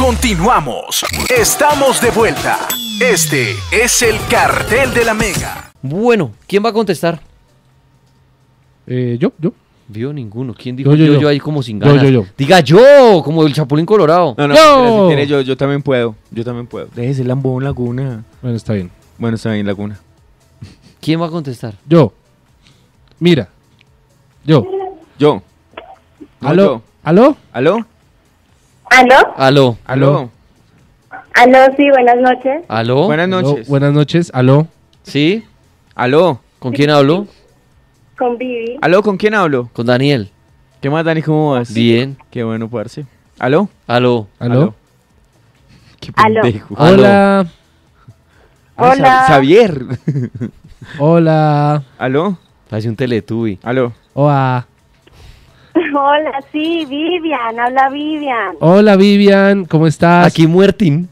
Continuamos. Estamos de vuelta. Este es el Cartel de la Mega. Bueno, ¿quién va a contestar? Yo. Vio ninguno. ¿Quién dijo yo ahí como sin ganas? Yo. Diga yo, como el Chapulín Colorado. No, ¡Yo! si quiere yo también puedo. Déjese Lambón Laguna. Bueno, está bien. Bueno, está bien, Laguna. ¿Quién va a contestar? Yo. Mira. Yo. Yo. No, ¿Aló? yo. ¿Aló? ¿Aló? ¿Aló? Aló. ¿Aló? ¿Aló? Sí, buenas noches. Aló. Buenas ¿Aló? noches. Buenas noches. ¿Aló? ¿Sí? ¿Aló? ¿Con quién hablo? Con Vivi. ¿Aló? ¿Con quién hablo? Con Daniel. ¿Qué más, Dani? ¿Cómo vas? Bien. Qué bueno, parce. ¿Aló? Aló. ¿Aló? Qué Aló. pendejo. Hola. Ah, Hola. Xavier. Hola. ¿Aló? Parece un Teletubby. ¿Aló? Hola. Hola, sí, Vivian, habla Vivian. Hola, Vivian. ¿Cómo estás? Aquí muertin.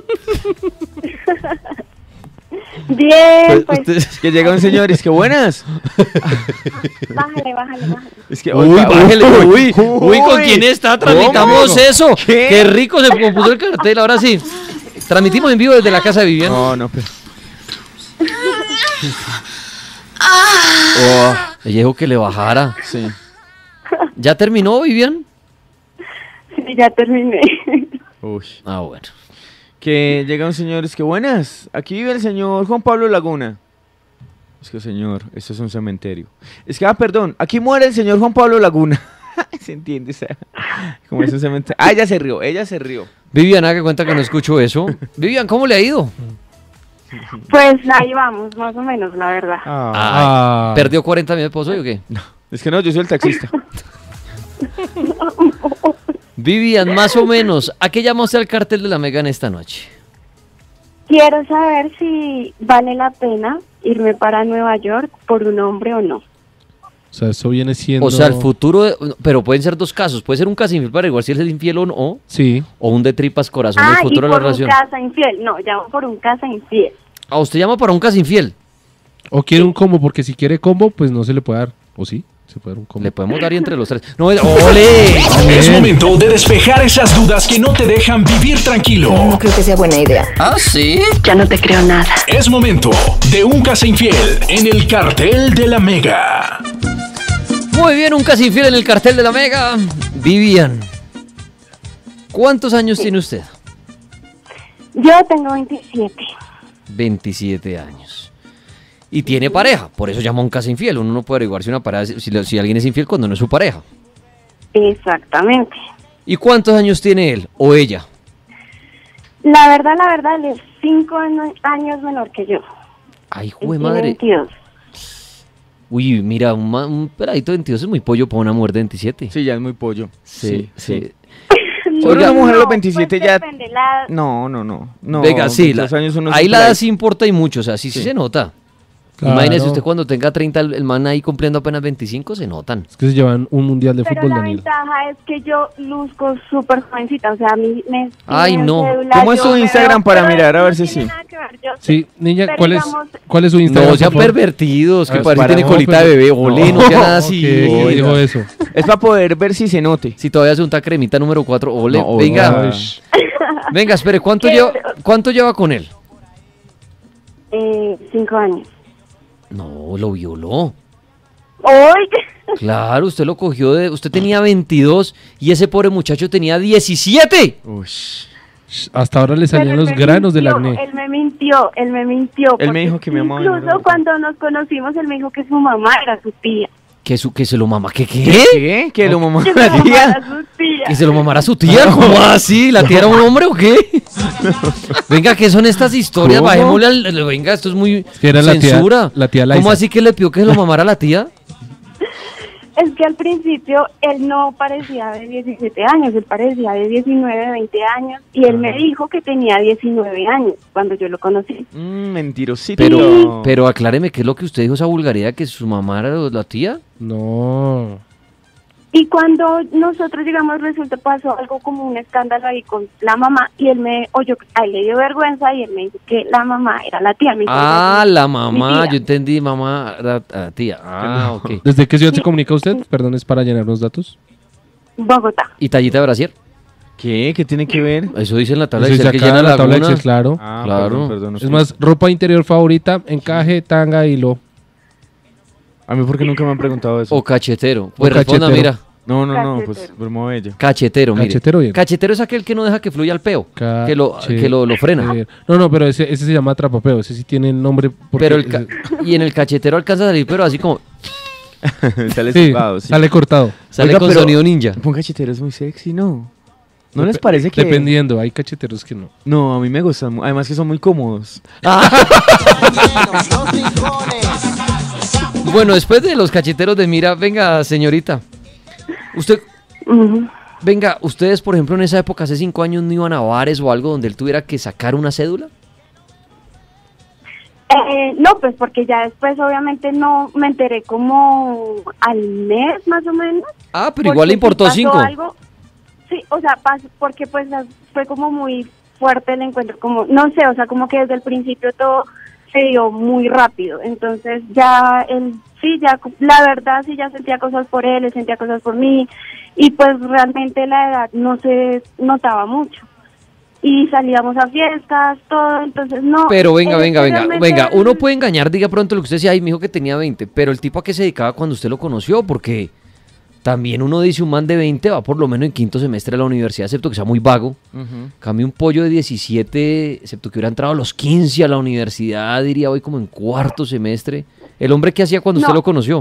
Bien, pues, Que llega un señor y es que buenas. bájale. Es que, Uy, oiga, bájele, uy, ¿con uy. quién está? Tramitamos ¿Cómo? eso. ¿Qué? Qué rico se compuso el cartel. Ahora sí. Transmitimos en vivo desde la casa de Vivian. No, pero... Ella dijo que le bajara. Sí. ¿Ya terminó, Vivian? Sí, ya terminé. Uy. Ah, bueno. Que llega un señor, es que buenas. Aquí vive el señor Juan Pablo Laguna. Es que señor, esto es un cementerio. Es que, perdón, aquí muere el señor Juan Pablo Laguna. ¿Se entiende? O sea, como es un cementerio. Ah, ella se rió. Vivian, haga cuenta que no escucho eso. Vivian, ¿cómo le ha ido? Pues ahí vamos, más o menos, la verdad. Ah. ¿Perdió 40 mil pesos o qué? Es que no, yo soy el taxista. Vivian, más o menos, ¿a qué llama usted al cartel de la Mega en esta noche? Quiero saber si vale la pena irme para Nueva York por un hombre o no. O sea, eso viene siendo... O sea, el futuro, pero pueden ser dos casos. Puede ser un casa infiel para igual si él es infiel o no, Sí. o un de tripas corazón, el Y futuro de la por un relación. casa infiel. No, llamo por un casa infiel. ¿A usted llama para un casa infiel? O quiere un combo, porque si quiere combo, pues no se le puede dar. ¿O sí? Se puede dar un combo. Le podemos dar y entre los tres. No, ¡ole! Es momento de despejar esas dudas que no te dejan vivir tranquilo. No creo que sea buena idea. ¿Ah, sí? Ya no te creo nada. Es momento de un casa infiel en el Cartel de la Mega. Muy bien, un casa infiel en el cartel de la Mega. Vivian, ¿cuántos años tiene usted? Yo tengo 27. 27 años. Y tiene pareja, por eso llama un casa infiel. Uno no puede averiguar si una pareja, si alguien es infiel cuando no es su pareja. Exactamente. ¿Y cuántos años tiene él o ella? La verdad, él es 5 años menor que yo. Ay, Él jue tiene madre. 22. Uy, mira, un peladito de 22 es muy pollo para una mujer de 27. Sí, ya es muy pollo. Sí. Sobre una mujer a los 27 pues ya... depende la... No. Venga, sí, 22 años uno ahí es un la edad peladito. sí importa y mucho, o sea, sí se nota. Claro. Imagínese usted cuando tenga 30, el man ahí cumpliendo apenas 25, se notan. Es que se llevan un mundial de Pero fútbol, la Daniel. ventaja es que yo luzco súper jovencita, o sea, a mí me... Ay, me no. cédula, ¿Cómo es yo su me Instagram veo, para pero mirar a ver no si tiene sí? nada que ver, yo sé. Sí, niña, Pero ¿cuál es su Instagram? No sean por favor? pervertidos, que Ah, parece que para- tiene no, colita de pero- bebé. Ole, no sea nada Ok, así. ¿quién dijo eso? Es para poder ver si se note. Si todavía se unta cremita número 4, ole, No, venga. oiga. Venga, espere, ¿cuánto lleva con él? 5 años. No, lo violó. ¡Ay! Claro, usted lo cogió de... Usted tenía 22 y ese pobre muchacho tenía 17. Uy. Hasta ahora le salían Pero los él me granos del mintió, acné. Él me mintió. Él me porque dijo que me amaba y no Incluso lo- cuando nos conocimos, él me dijo que su mamá era su tía. Que se lo mama. ¿Qué? ¿Qué? ¿Que lo mamá Que su la mamá tía? era su tía. ¿Que se lo mamara su tía? ¿Cómo así? ¿La tía era un hombre o qué? Venga, ¿qué son estas historias? ¿Cómo? Bajémosle al... Venga, esto es muy Que era censura. la tía ¿Cómo Liza. así que le pidió que se lo mamara a la tía? Es que al principio él no parecía de 17 años, él parecía de 19, 20 años, y él me dijo que tenía 19 años cuando yo lo conocí. Mentirosito. Pero acláreme, ¿qué es lo que usted dijo, esa vulgaridad, que su mamá era la tía? No. Y cuando nosotros llegamos, resulta pasó algo como un escándalo ahí con la mamá, y él me oyó, a él le dio vergüenza, y él me dijo que la mamá era la tía. Me dijo, Ah, "Esa es la mi mamá, tía". yo entendí, mamá, la tía. Ah, ok. ¿Desde qué ciudad se comunica usted? Perdón, es para llenar los datos. Bogotá. ¿Y tallita de brasier? ¿Qué? ¿Qué tiene que ver? Eso dice en la tabla Eso de dice Excel que acá llena en la tabla de Laguna. Excel, claro. Ah, Claro. perdón, Es más, ropa interior favorita, encaje, tanga, hilo. A mí porque nunca me han preguntado eso. O cachetero. Pues O responda, cachetero. mira. No, pues Cachetero. broma bella. Cachetero, mire. Cachetero bien. Cachetero es aquel que no deja que fluya el peo. Que lo frena. No, pero ese se llama atrapapeo. Ese sí tiene el nombre. Porque Pero y en el cachetero alcanza a salir, pero así como Sale sí, silbado, sí. sale cortado. sale Oiga, con pero- sonido ninja. Un cachetero es muy sexy, ¿no? ¿No les parece que...? Dependiendo, hay cacheteros que no. No, a mí me gustan. Además que son muy cómodos. Bueno, después de los cacheteros de mira, venga, señorita. Usted, Ujú. venga, ustedes, por ejemplo, en esa época, hace 5 años, no iban a bares o algo donde él tuviera que sacar una cédula. No, pues porque ya después obviamente no me enteré como al mes más o menos. Ah, pero Porque igual le sí importó pasó 5. algo. Sí, o sea, porque pues fue como muy fuerte el encuentro, como, no sé, o sea, como que desde el principio todo se dio muy rápido. Entonces ya él, sí, ya, la verdad sí ya sentía cosas por él sentía cosas por mí, y pues realmente la edad no se notaba mucho. Y salíamos a fiestas, todo, entonces no. Pero venga, realmente- uno puede engañar, diga pronto lo que usted decía, ay, me dijo que tenía 20, pero el tipo a qué se dedicaba cuando usted lo conoció, porque también uno dice un man de 20 va por lo menos en quinto semestre a la universidad, excepto que sea muy vago. Cambio un pollo de 17, excepto que hubiera entrado a los 15 a la universidad, diría hoy como en cuarto semestre. ¿El hombre qué hacía cuando usted No. lo conoció?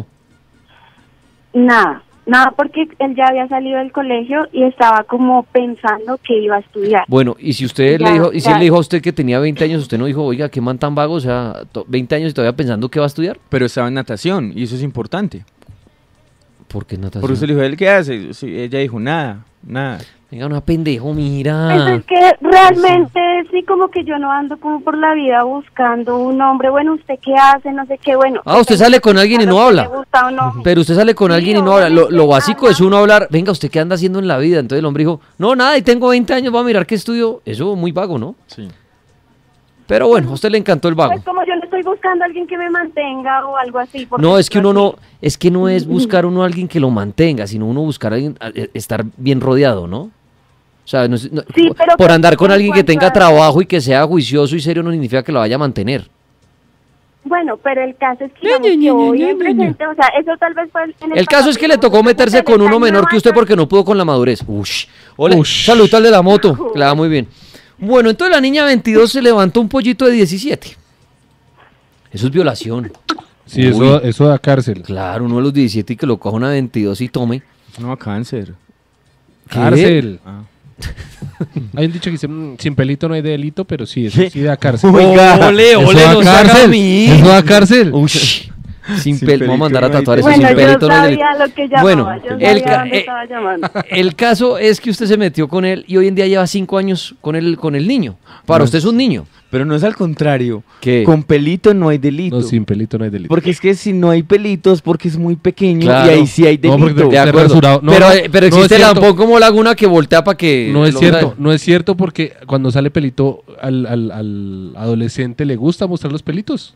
Nada, porque él ya había salido del colegio y estaba como pensando que iba a estudiar. Bueno, y si usted Ya, le dijo, y si ya. él le dijo a usted que tenía 20 años, usted no dijo, oiga, qué man tan vago, o sea, 20 años y todavía pensando que va a estudiar. Pero estaba en natación y eso es importante. ¿Por qué natación? Por eso le dijo, ¿él qué hace? Sí, ella dijo, nada. Venga, una pendejo, mira. Pues es que realmente sí, como que yo no ando como por la vida buscando un hombre, bueno, ¿usted qué hace? No sé qué, bueno. Ah, usted sale con alguien y no habla. ¿Le gusta o no? Pero usted sale con Sí, alguien y no habla. Lo obviamente, básico es uno hablar, venga, ¿usted qué anda haciendo en la vida? Entonces el hombre dijo, no, nada, y tengo 20 años, voy a mirar qué estudio. Eso muy vago, ¿no? Sí. Pero bueno, a usted le encantó el vago. Pues como yo no estoy buscando a alguien que me mantenga o algo así. porque No, es que uno así- no, es que no es buscar uno a alguien que lo mantenga, sino uno buscar a alguien, estar bien rodeado, ¿no? O sea, Sí, pero por pues, andar con en alguien que cuanto tenga a- trabajo y que sea juicioso y serio no significa que lo vaya a mantener. Bueno, pero el caso es que, digamos, que hoy en presente, o sea, eso tal vez fue en El caso pasado, es que le digamos, tocó usted meterse se con meta uno en menor una que usted vaina. porque no pudo con la madurez. Ush. Ole, Ush. salud al de la moto, que le va muy bien. Bueno, entonces la niña 22 se levantó un pollito de 17. Eso es violación. Sí, Uy. eso da cárcel. Claro, uno de los 17 y que lo coja una 22 y tome. No, cáncer. ¿Qué? Cárcel. Ah. Hay un dicho que dice, sin pelito no hay delito, pero sí, eso sí da cárcel. Oiga. Ole, Eso ole, da no se haga a cárcel. mí. Eso da cárcel. Ush. Sin Sin pelito. Vamos a mandar a pelito, tatuar eso. Bueno, Sin yo pelito no es delito. sabía lo que llamaba, Bueno, yo el sabía ca- dónde estaba llamando. El caso es que usted se metió con él y hoy en día lleva 5 años con el niño. Para No usted es un niño. Pero no es al contrario. ¿Qué? Con pelito no hay delito. No, sin pelito no hay delito. Porque es que si no hay pelitos, porque es muy pequeño Claro. y ahí sí hay No, porque delito. De Esté acuerdo. rasurado. No, pero no, pero no existe es la cierto. tampón como laguna que voltea para que... No es lo- cierto, no es cierto porque cuando sale pelito al adolescente le gusta mostrar los pelitos.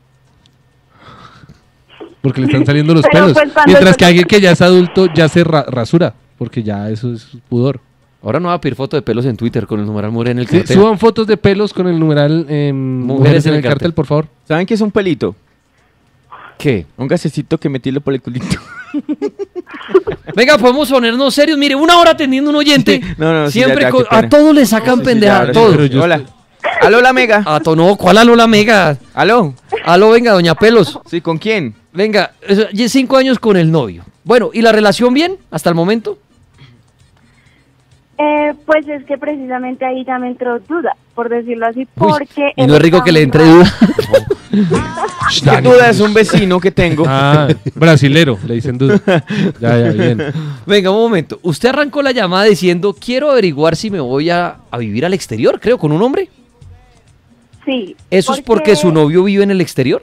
Porque le están saliendo los Pero, pelos. pues, cuando Mientras yo- que alguien que ya es adulto ya se rasura, porque ya eso es pudor. Ahora no va a pedir foto de pelos en Twitter con el numeral More en el Sí, cartel. suban fotos de pelos con el numeral mujeres en el cartel, por favor. ¿Saben qué es un pelito? ¿Qué? Un gasecito que metirlo por el culito. Venga, podemos ponernos serios. Mire, 1 hora atendiendo un oyente. No, sí, Siempre ya, qué a pena. todos le sacan Sí, pendeja. ya, A ahora sí, todos. pero yo Hola. Aló, la mega. No, ¿cuál aló la mega? Aló. Aló, venga, doña Pelos. Sí, ¿con quién? Venga, 5 años con el novio. Bueno, ¿y la relación bien hasta el momento? Pues es que precisamente ahí ya me entró duda, por decirlo así, Uy, porque... y él no es rico está que le muy entre raro. duda. ¿Qué duda es un vecino que tengo? Ah, brasilero, le dicen duda. Ya, bien. Venga, un momento. Usted arrancó la llamada diciendo, quiero averiguar si me voy a vivir al exterior, creo, con un hombre. Sí. ¿Eso es porque su novio vive en el exterior?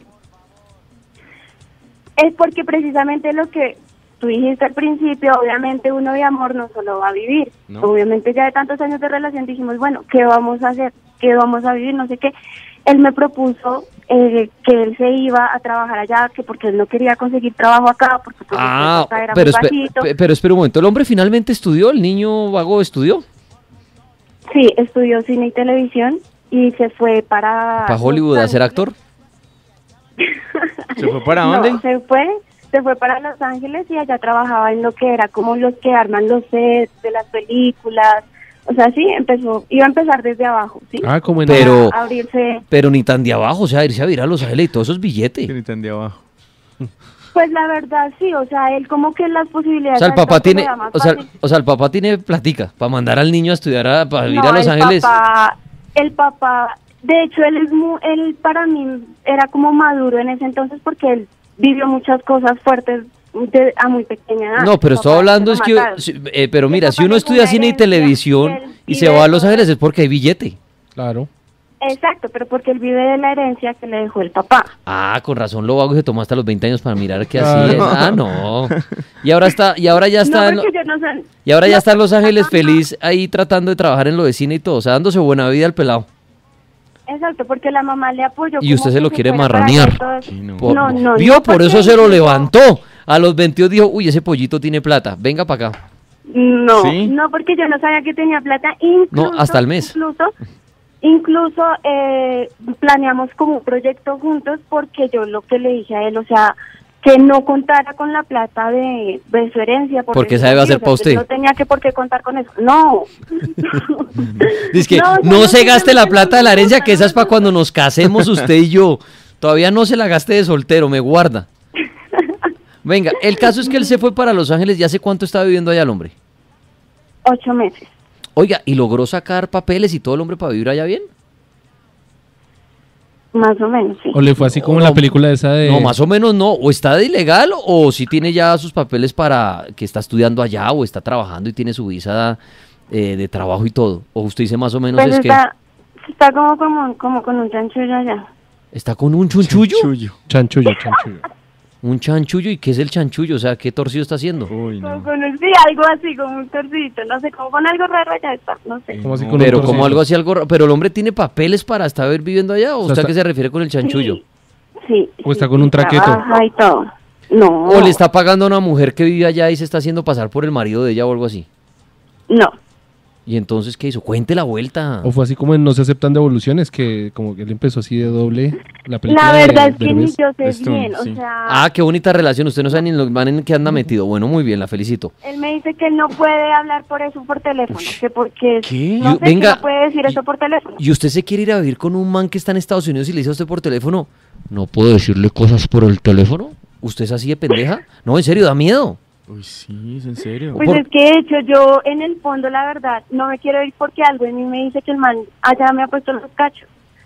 Es porque precisamente lo que tú dijiste al principio, obviamente uno de amor no solo va a vivir. No. Obviamente ya de tantos años de relación dijimos, bueno, ¿qué vamos a hacer? ¿Qué vamos a vivir? No sé qué. Él me propuso que él se iba a trabajar allá, que porque él no quería conseguir trabajo acá, porque pues, Ah, acá era pero, muy bajito. pero espera un momento. ¿El hombre finalmente estudió? ¿El niño vago estudió? Sí, estudió cine y televisión y se fue para... ¿Para Hollywood a ser actor? ¿Se fue para dónde? No, se fue para Los Ángeles y allá trabajaba en lo que era como los que arman los sets de las películas. O sea, sí, iba a empezar desde abajo, ¿sí? Ah, como en Pero- Para abrirse... Pero ni tan de abajo, o sea, irse a vivir a Los Ángeles y todo eso es billete. Que ni tan de abajo. Pues la verdad sí, o sea, él como que las O posibilidades... sea, el papá ahorita se tiene, le da más o sea, fácil. o sea, el papá tiene platica para mandar al niño a estudiar para ir a Los el Ángeles. El papá, de hecho, él para mí era como maduro en ese entonces porque él vivió muchas cosas fuertes a muy pequeña edad. No, pero Su estoy papá hablando lo es que, mataron. pero mira, Mi si papá uno dejó estudia una cine y herencia, televisión él y se vive va a de Los todo. Ángeles es porque hay billete. Claro. Exacto, pero porque él vive de la herencia que le dejó el papá. Ah, con razón lo vago y se tomó hasta los 20 años para mirar qué Claro. hacía. Ah, no. Y ahora ya está, No, porque yo no sé. y ahora ya No, está en Los Ángeles ajá. feliz ahí tratando de trabajar en lo de cine y todo, o sea, dándose buena vida al pelado. Exacto, porque la mamá le apoyó. Y como usted se que lo quiere fuera para marranear. allá y todo eso. Sí, no. Por, ¿Vio? por eso se lo levantó. A los 22 dijo, uy, ese pollito tiene plata, venga para acá. No, ¿Sí? no, porque yo no sabía que tenía plata. Incluso, No, hasta el mes. Incluso planeamos como un proyecto juntos porque yo lo que le dije a él, o sea, que no contara con la plata de su herencia. Porque decirlo esa iba a así, ser o sea, pa' usted. que no tenía que por qué contar con eso. No. Dice que No, no yo se gaste la simplemente plata de la no me herencia, gusta, que esa no es me para gusta. cuando nos casemos usted y yo. Todavía no se la gaste de soltero, me guarda. Venga, el caso es que él se fue para Los Ángeles, ¿y hace cuánto estaba viviendo allá el hombre? 8 meses. Oiga, ¿y logró sacar papeles y todo el hombre para vivir allá bien? Más o menos, sí. O le fue así como en la película esa de... No, más o menos no. O está de ilegal o si tiene ya sus papeles para que está estudiando allá o está trabajando y tiene su visa de trabajo y todo. O usted dice más o menos Pues es que está como con un chanchullo allá. está con un chunchullo. Chullo. Chanchullo, chanchullo. Un chanchullo. ¿Y qué es el chanchullo? O sea, ¿qué torcido está haciendo? Uy, no. Sí, algo así, como un torcito, no sé, como con algo raro allá está, no sé. Como así No, con un Pero torcido. como algo así, pero el hombre tiene papeles para estar viviendo allá. ¿O O sea, usted a está- qué se refiere con el chanchullo? Sí. O está con un traqueto. Trabaja y todo. No. ¿O le está pagando a una mujer que vive allá y se está haciendo pasar por el marido de ella o algo así? No. ¿Y entonces qué hizo? Cuente la vuelta. O fue así como en No se aceptan devoluciones, que como que él empezó así de doble la película. La verdad es de que ni Derbez. yo sé Esto, bien, sí. o sea, Ah, qué bonita relación. Usted no sabe ni en lo en qué anda metido. Bueno, muy bien, la felicito. él me dice que él no puede hablar por eso por teléfono, que porque ¿Qué? no sé, Venga, que no puede decir eso por teléfono. ¿Y usted se quiere ir a vivir con un man que está en Estados Unidos y le dice a usted por teléfono, no puedo decirle cosas por el teléfono? ¿Usted es así de pendeja? No, en serio, da miedo. Uy, sí, es en serio. Pues por- es que de hecho yo en el fondo la verdad no me quiero ir porque algo en mí me dice que el man allá me ha puesto los cachos.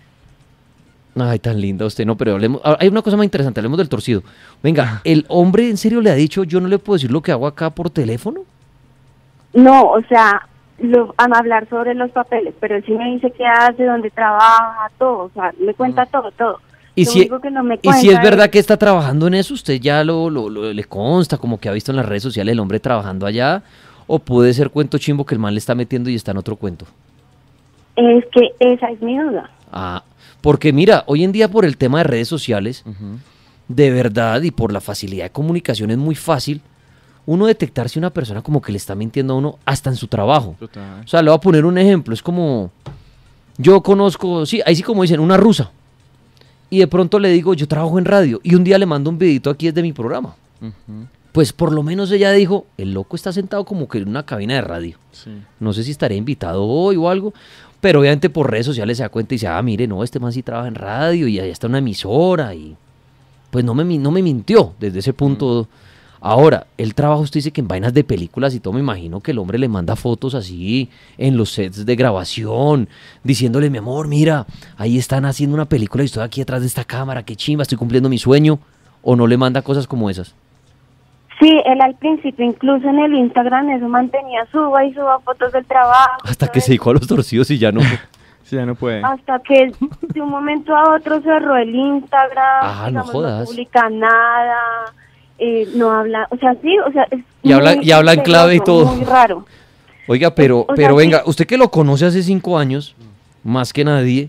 Ay, tan linda usted, no, pero hablemos, hay una cosa más interesante, hablemos del torcido. Venga, ¿el hombre en serio le ha dicho, yo no le puedo decir lo que hago acá por teléfono? No, o sea, a hablar sobre los papeles, pero él sí me dice qué hace, dónde trabaja, todo, o sea, me cuenta todo. Y Lo si, único que no me y si cuenta es verdad que está trabajando en eso, ¿usted ya le consta, como que ha visto en las redes sociales el hombre trabajando allá? ¿O puede ser cuento chimbo que el man le está metiendo y está en otro cuento? es que esa es mi duda. Ah, porque mira, hoy en día por el tema de redes sociales, Ujú. de verdad y por la facilidad de comunicación es muy fácil uno detectar si una persona como que le está mintiendo a uno hasta en su trabajo. Total. O sea, le voy a poner un ejemplo, es como, yo conozco, sí, ahí sí como dicen, una rusa, y de pronto le digo, yo trabajo en radio, y un día le mando un videito aquí desde mi programa. Ujú. Pues por lo menos ella dijo, el loco está sentado como que en una cabina de radio. Sí. No sé si estaré invitado hoy o algo, pero obviamente por redes sociales se da cuenta y dice, ah, mire, no, este man sí trabaja en radio y allá está una emisora y pues no me mintió desde ese punto. Ahora, el trabajo usted dice que en vainas de películas y todo, me imagino que el hombre le manda fotos así en los sets de grabación, diciéndole, mi amor, mira, ahí están haciendo una película y estoy aquí detrás de esta cámara, qué chimba, estoy cumpliendo mi sueño, o no le manda cosas como esas. Sí, él al principio, incluso en el Instagram, eso mantenía, suba y suba fotos del trabajo. Hasta todo que se dedicó a los torcidos y ya no. Sí, ya no puede. Hasta que de un momento a otro cerró el Instagram, Ah, no digamos, jodas. no publica nada, no habla, o sea, sí, o sea, es Y habla en misterioso, clave y todo. Muy raro. Oiga, pero O sea, venga, sí. usted que lo conoce hace 5 años, más que nadie,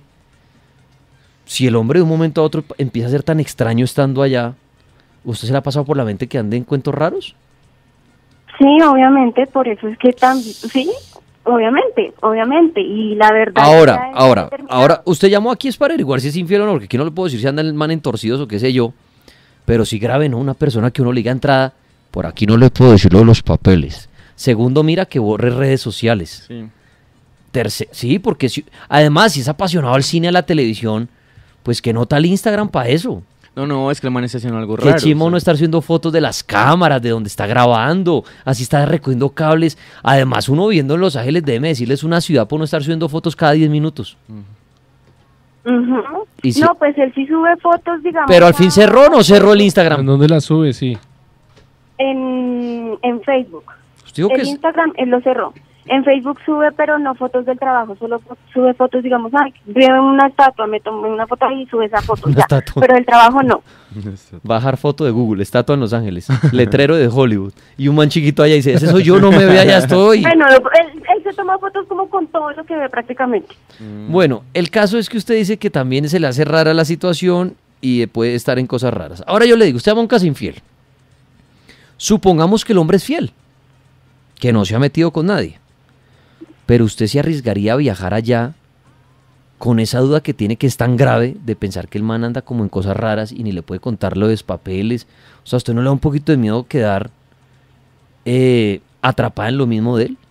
si el hombre de un momento a otro empieza a ser tan extraño estando allá, ¿usted se le ha pasado por la mente que ande en cuentos raros? Sí, obviamente, por eso es que también, sí, obviamente, y la verdad... ya es Ahora, determinado. usted llamó aquí es para averiguar si es infiel o no, porque aquí no le puedo decir si anda el man en torcidos o qué sé yo, pero si grave, ¿no? Una persona que uno le diga entrada, por aquí no le puedo decir lo de los papeles. Segundo, mira que borre redes sociales. Sí. Sí, porque además, si es apasionado al cine, a la televisión, pues que nota el Instagram para eso. No, es que el man está haciendo algo Qué raro. chimo o sea. no estar subiendo fotos de las cámaras, de donde está grabando, así está recogiendo cables. Además, uno viviendo en Los Ángeles debe decirles una ciudad por no estar subiendo fotos cada 10 minutos. Ujú. Y si- No, pues él sí sube fotos, digamos... Pero al fin cerró o no cerró el ¿En Instagram. dónde la sube? Sí. En Facebook. Usted dijo que El Instagram él lo cerró. En Facebook sube, pero no fotos del trabajo, solo sube fotos, digamos, veo una estatua, me tomo una foto y sube esa foto, Una ya. estatua. Pero el trabajo no. bajar foto de Google, estatua en Los Ángeles, letrero de Hollywood, y un man chiquito allá dice, ese soy yo, no me vea, ya estoy. Bueno, él se toma fotos como con todo lo que ve prácticamente. Bueno, el caso es que usted dice que también se le hace rara la situación y puede estar en cosas raras. Ahora yo le digo, usted ama un caso infiel. Supongamos que el hombre es fiel, que no se ha metido con nadie, pero usted se arriesgaría a viajar allá con esa duda que tiene que es tan grave de pensar que el man anda como en cosas raras y ni le puede contar lo de los papeles. O sea, ¿a usted no le da un poquito de miedo quedar atrapada en lo mismo de él?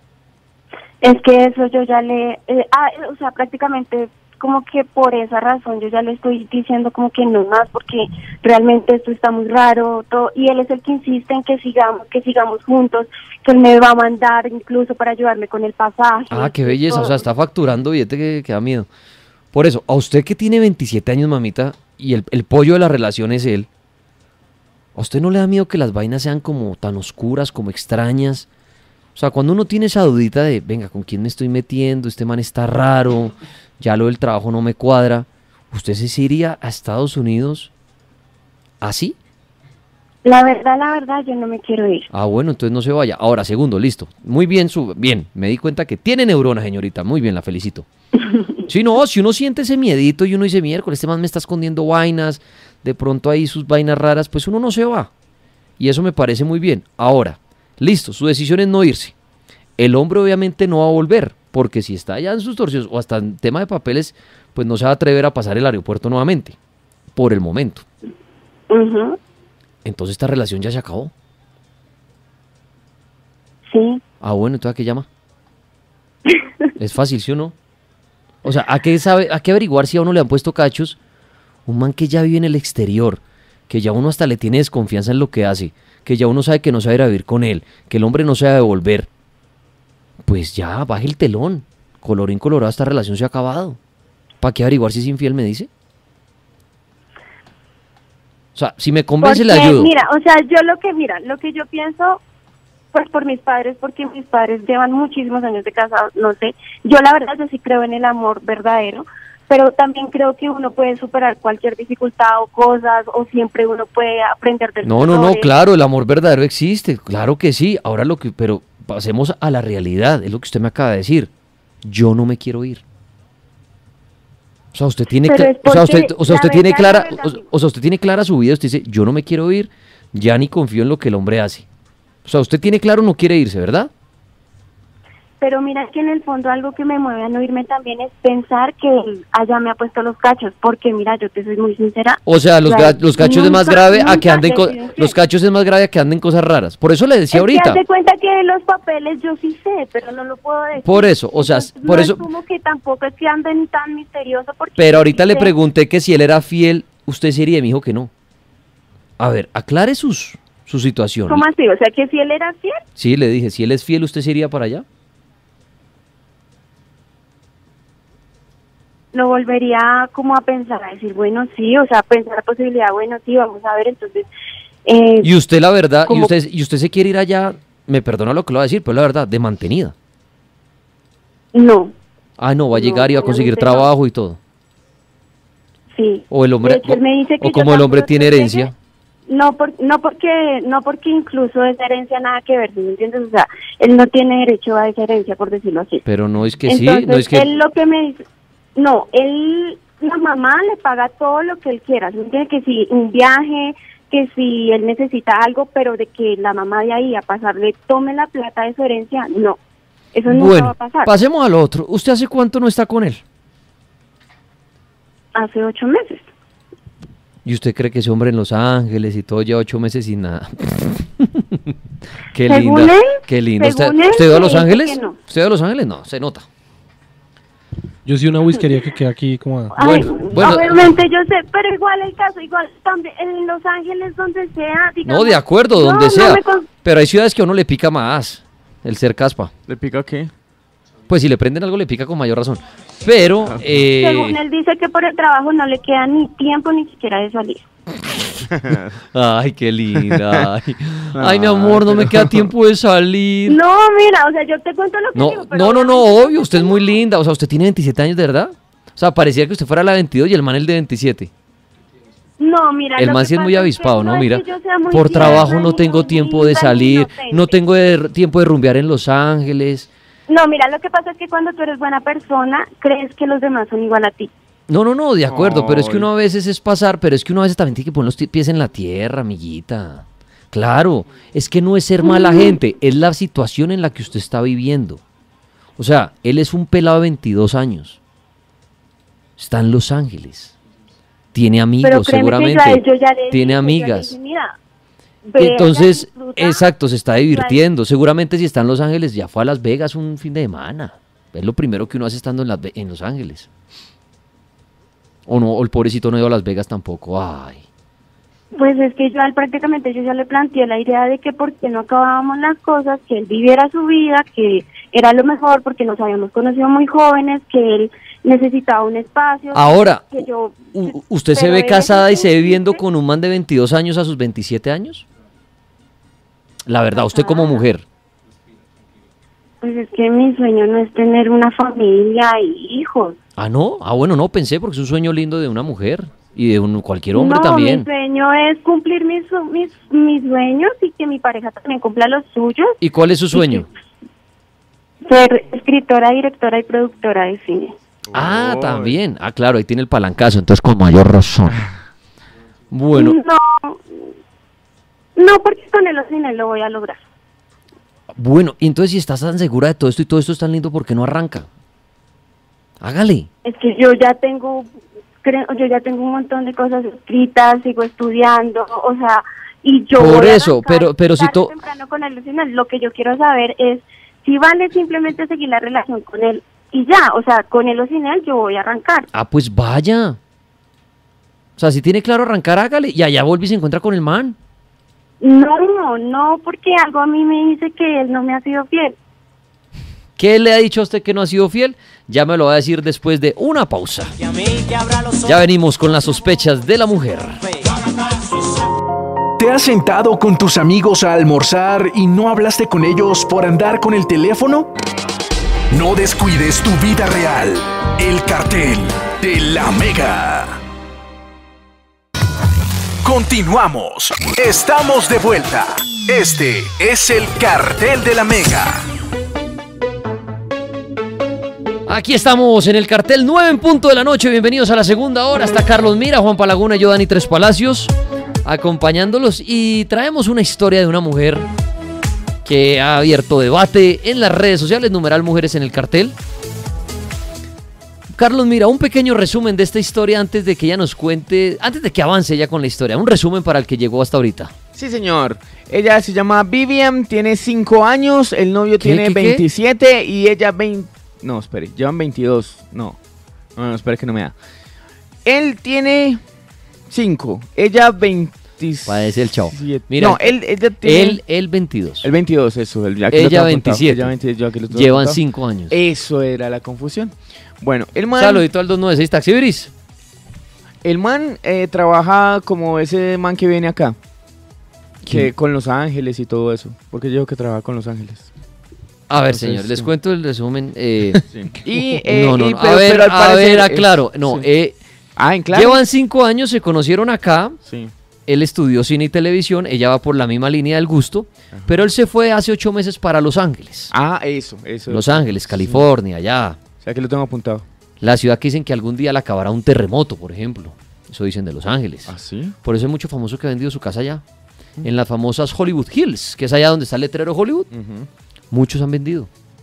Es que eso yo ya o sea, prácticamente como que por esa razón yo ya le estoy diciendo como que no más, porque realmente esto está muy raro, todo, y él es el que insiste en que sigamos juntos, que él me va a mandar incluso para ayudarme con el pasaje. Ah, qué y belleza, o todo. sea, está facturando billete que da miedo. Por eso, a usted que tiene 27 años, mamita, y el pollo de la relación es él, ¿a usted no le da miedo que las vainas sean como tan oscuras, como extrañas? O sea, cuando uno tiene esa dudita de, venga, ¿con quién me estoy metiendo? Este man está raro, ya lo del trabajo no me cuadra. ¿Usted se iría a Estados Unidos así? La verdad, yo no me quiero ir. Ah, bueno, entonces no se vaya. Ahora, segundo, listo. Muy bien, bien. Me di cuenta que tiene neuronas, señorita. Muy bien, la felicito. Sí, no, si uno siente ese miedito y uno dice, miércoles, este man me está escondiendo vainas, de pronto ahí sus vainas raras, pues uno no se va. Y eso me parece muy bien. Ahora, listo, su decisión es no irse. El hombre obviamente no va a volver, porque si está allá en sus torcidos o hasta en tema de papeles, pues no se va a atrever a pasar el aeropuerto nuevamente, por el momento. Ujú. Entonces esta relación ya se acabó. Sí. Ah, bueno, entonces ¿a qué llama? Es fácil, ¿sí o no? O sea, ¿a qué averiguar si a uno le han puesto cachos? Un man que ya vive en el exterior, que ya uno hasta le tiene desconfianza en lo que hace, que ya uno sabe que no sabe ir a vivir con él, que el hombre no sabe devolver. Pues ya, baje el telón. Colorín colorado, esta relación se ha acabado. ¿Para qué averiguar si es infiel, me dice? O sea, si me convence, le Porque, ayudo. mira, o sea, lo que yo pienso, pues por mis padres, porque mis padres llevan muchísimos años de casados, no sé, yo la verdad, yo sí creo en el amor verdadero, pero también creo que uno puede superar cualquier dificultad o cosas, o siempre uno puede aprender del No, claro, el amor verdadero existe, claro que sí. Ahora pero pasemos a la realidad, es lo que usted me acaba de decir. Yo no me quiero ir. O sea, usted tiene Pero es porque usted la tiene verdad, clara, la verdad, o sea, usted tiene clara su vida, usted dice, yo no me quiero ir, ya ni confío en lo que el hombre hace. O sea, usted tiene claro no quiere irse, ¿verdad? pero mira que en el fondo algo que me mueve a no irme también es pensar que él allá me ha puesto los cachos, porque mira, yo te soy muy sincera. O sea, los cachos es más grave a que nunca anden he sido infiel. los cachos es más grave a que anden cosas raras. Por eso le decía Es ahorita. que haz de cuenta que los papeles yo sí sé, pero no lo puedo decir. Por eso, o sea, Entonces, por no eso. es como que tampoco es que anden tan misterioso. Porque Pero yo ahorita sí le sé. pregunté que si él era fiel, usted sería, me dijo que no. A ver, aclare su situación. ¿Cómo así? O sea, que si él era fiel, Sí, le dije, si él es fiel, ¿usted se iría para allá? lo volvería como a pensar, a decir, bueno, sí, o sea, pensar la posibilidad, bueno, sí, vamos a ver, entonces... Y usted la verdad, y como- usted se quiere ir allá, me perdona lo que lo va a decir, pero la verdad, de mantenida. No, Ah, no, va a No, llegar y va a conseguir obviamente no. trabajo y todo. sí. O el hombre, De hecho, él me dice que o yo como el tan hombre pronto tiene llegue, herencia. No, porque incluso esa herencia nada que ver, ¿sí me entiendes? O sea, él no tiene derecho a esa herencia, por decirlo así. Pero no es que Entonces, sí, no es que... él lo que me dice, no, la mamá le paga todo lo que él quiera, ¿sí me entiende? Que si un viaje, que si él necesita algo, pero de que la mamá de ahí a pasarle tome la plata de su herencia, no. Eso nunca va Bueno, a pasar. pasemos al otro. ¿Usted hace cuánto no está con él? Hace 8 meses. ¿Y usted cree que ese hombre en Los Ángeles y todo lleva 8 meses sin nada? Qué Según linda, él, qué linda. ¿Usted, según él, usted va a Los dice Ángeles? que no. ¿Usted va a Los Ángeles? No, se nota. Yo sí una whiskería que queda aquí como a... Ay, bueno. obviamente yo sé, pero igual el caso, igual también en Los Ángeles, donde sea, digamos. No, de acuerdo, no, donde no sea. me con- Pero hay ciudades que a uno le pica más el ser caspa. ¿Le pica qué? Pues si le prenden algo le pica con mayor razón. Pero, Según él dice que por el trabajo no le queda ni tiempo ni siquiera de salir. ay, qué linda. Ay, mi amor, no me queda tiempo de salir. No, mira, o sea, yo te cuento lo que No, digo, pero no, obviamente obvio, usted es muy linda. O sea, usted tiene 27 años, ¿de verdad? O sea, parecía que usted fuera la 22 y el man el de 27. No, mira, El lo man que sí es muy pasa avispado, que ¿no? es Mira, que yo sea muy por trabajo tierna, no ni tengo muy tiempo de linda, ni salir, inocente. no tengo tiempo de rumbear en Los Ángeles. No, mira, lo que pasa es que cuando tú eres buena persona, crees que los demás son igual a ti. No, de acuerdo, pero es que Ay. uno a veces es pasar, pero es que uno a veces también tiene que poner los pies en la tierra, amiguita. Claro, es que no es ser mala gente, es la situación en la que usted está viviendo. O sea, él es un pelado de 22 años. Está en Los Ángeles. Tiene Pero amigos, créeme seguramente. que yo ya le Tiene dije, amigas. yo le dije, mira, ve, Entonces, disfruta. exacto, se está divirtiendo. Seguramente si está en Los Ángeles, ya fue a Las Vegas un fin de semana. Es lo primero que uno hace estando en Los Ángeles. O no, o el pobrecito no ha ido a Las Vegas tampoco. Ay. Pues es que yo a él prácticamente yo ya le planteé la idea de que por qué no acabábamos las cosas, que él viviera su vida, que era lo mejor porque nos habíamos conocido muy jóvenes, que él necesitaba un espacio. Ahora, que yo, ¿usted se pero ve él casada y se ve insiste- viviendo con un man de 22 años a sus 27 años? La verdad, usted como mujer. Pues es que mi sueño no es tener una familia y hijos. Ah, ¿no? Ah, bueno, no, pensé porque es un sueño lindo de una mujer y de cualquier hombre no, también. mi sueño es cumplir mis sueños y que mi pareja también cumpla los suyos. ¿Y cuál es su sueño? Ser escritora, directora y productora de cine. Ah, Uy. también. Ah, claro, ahí tiene el palancazo, entonces con mayor razón. Bueno, No, porque con él o sin él lo voy a lograr. bueno, y entonces si estás tan segura de todo esto y todo esto es tan lindo, ¿por qué no arranca? Hágale. Es que yo ya tengo un montón de cosas escritas, sigo estudiando, o sea, y yo Por voy a eso, arrancar pero si tarde o to- temprano con él o sin él. Lo que yo quiero saber es si vale simplemente seguir la relación con él y ya, o sea, con él o sin él yo voy a arrancar. Ah, pues vaya. O sea, si tiene claro arrancar, hágale. Y allá vuelve y se encuentra con el man. No, porque algo a mí me dice que él no me ha sido fiel. ¿Qué le ha dicho a usted que no ha sido fiel? Ya me lo va a decir después de una pausa. Ya venimos con las sospechas de la mujer. ¿Te has sentado con tus amigos a almorzar y no hablaste con ellos por andar con el teléfono? No descuides tu vida real. El cartel de la Mega. Continuamos. Estamos de vuelta. Este es el cartel de la Mega. Aquí estamos en el cartel 9 en punto de la noche. Bienvenidos a la segunda hora. Está Carlos Mira, Juan Palaguna y yo, Dani Tres Palacios, acompañándolos. Y traemos una historia de una mujer que ha abierto debate en las redes sociales, numeral Mujeres en el Cartel. Carlos Mira, un pequeño resumen de esta historia antes de que ella nos cuente, antes de que avance ya con la historia. Un resumen para el que llegó hasta ahorita. Sí, señor. Ella se llama Vivian, tiene 5 años, el novio ¿Qué, tiene qué, qué? 27 y ella 20... No, espere, llevan 22. No, espere que no me da. Él tiene 5, ella 27. Parece el chavo. Mira, no, ella tiene... Él 22. El 22, eso. Aquí lo Ella tengo apuntado. 27. Ella 27, yo aquí lo tengo Llevan apuntado. 5 años. Eso era la confusión. Bueno, el man... Saludito al 296 Taxi Bris. El man trabaja como ese man que viene acá. Que ¿Quién? con Los Ángeles y todo eso. Porque yo digo que trabaja con Los Ángeles. A ver, Entonces, señor, les sí. cuento el resumen. Y, No. pero al a parecer, ver, aclaro. No, sí. En claro. llevan 5 años, se conocieron acá. Sí. Él estudió cine y televisión, ella va por la misma línea del gusto, pero él se fue hace 8 meses para Los Ángeles. Eso. Los Ángeles, California, allá. O sea que lo tengo apuntado. La ciudad que dicen que algún día la acabará un terremoto, por ejemplo. Eso dicen de Los Ángeles. ¿Ah, sí? Por eso hay mucho famoso que ha vendido su casa allá. En las famosas Hollywood Hills, que es allá donde está el letrero Hollywood. Muchos han vendido.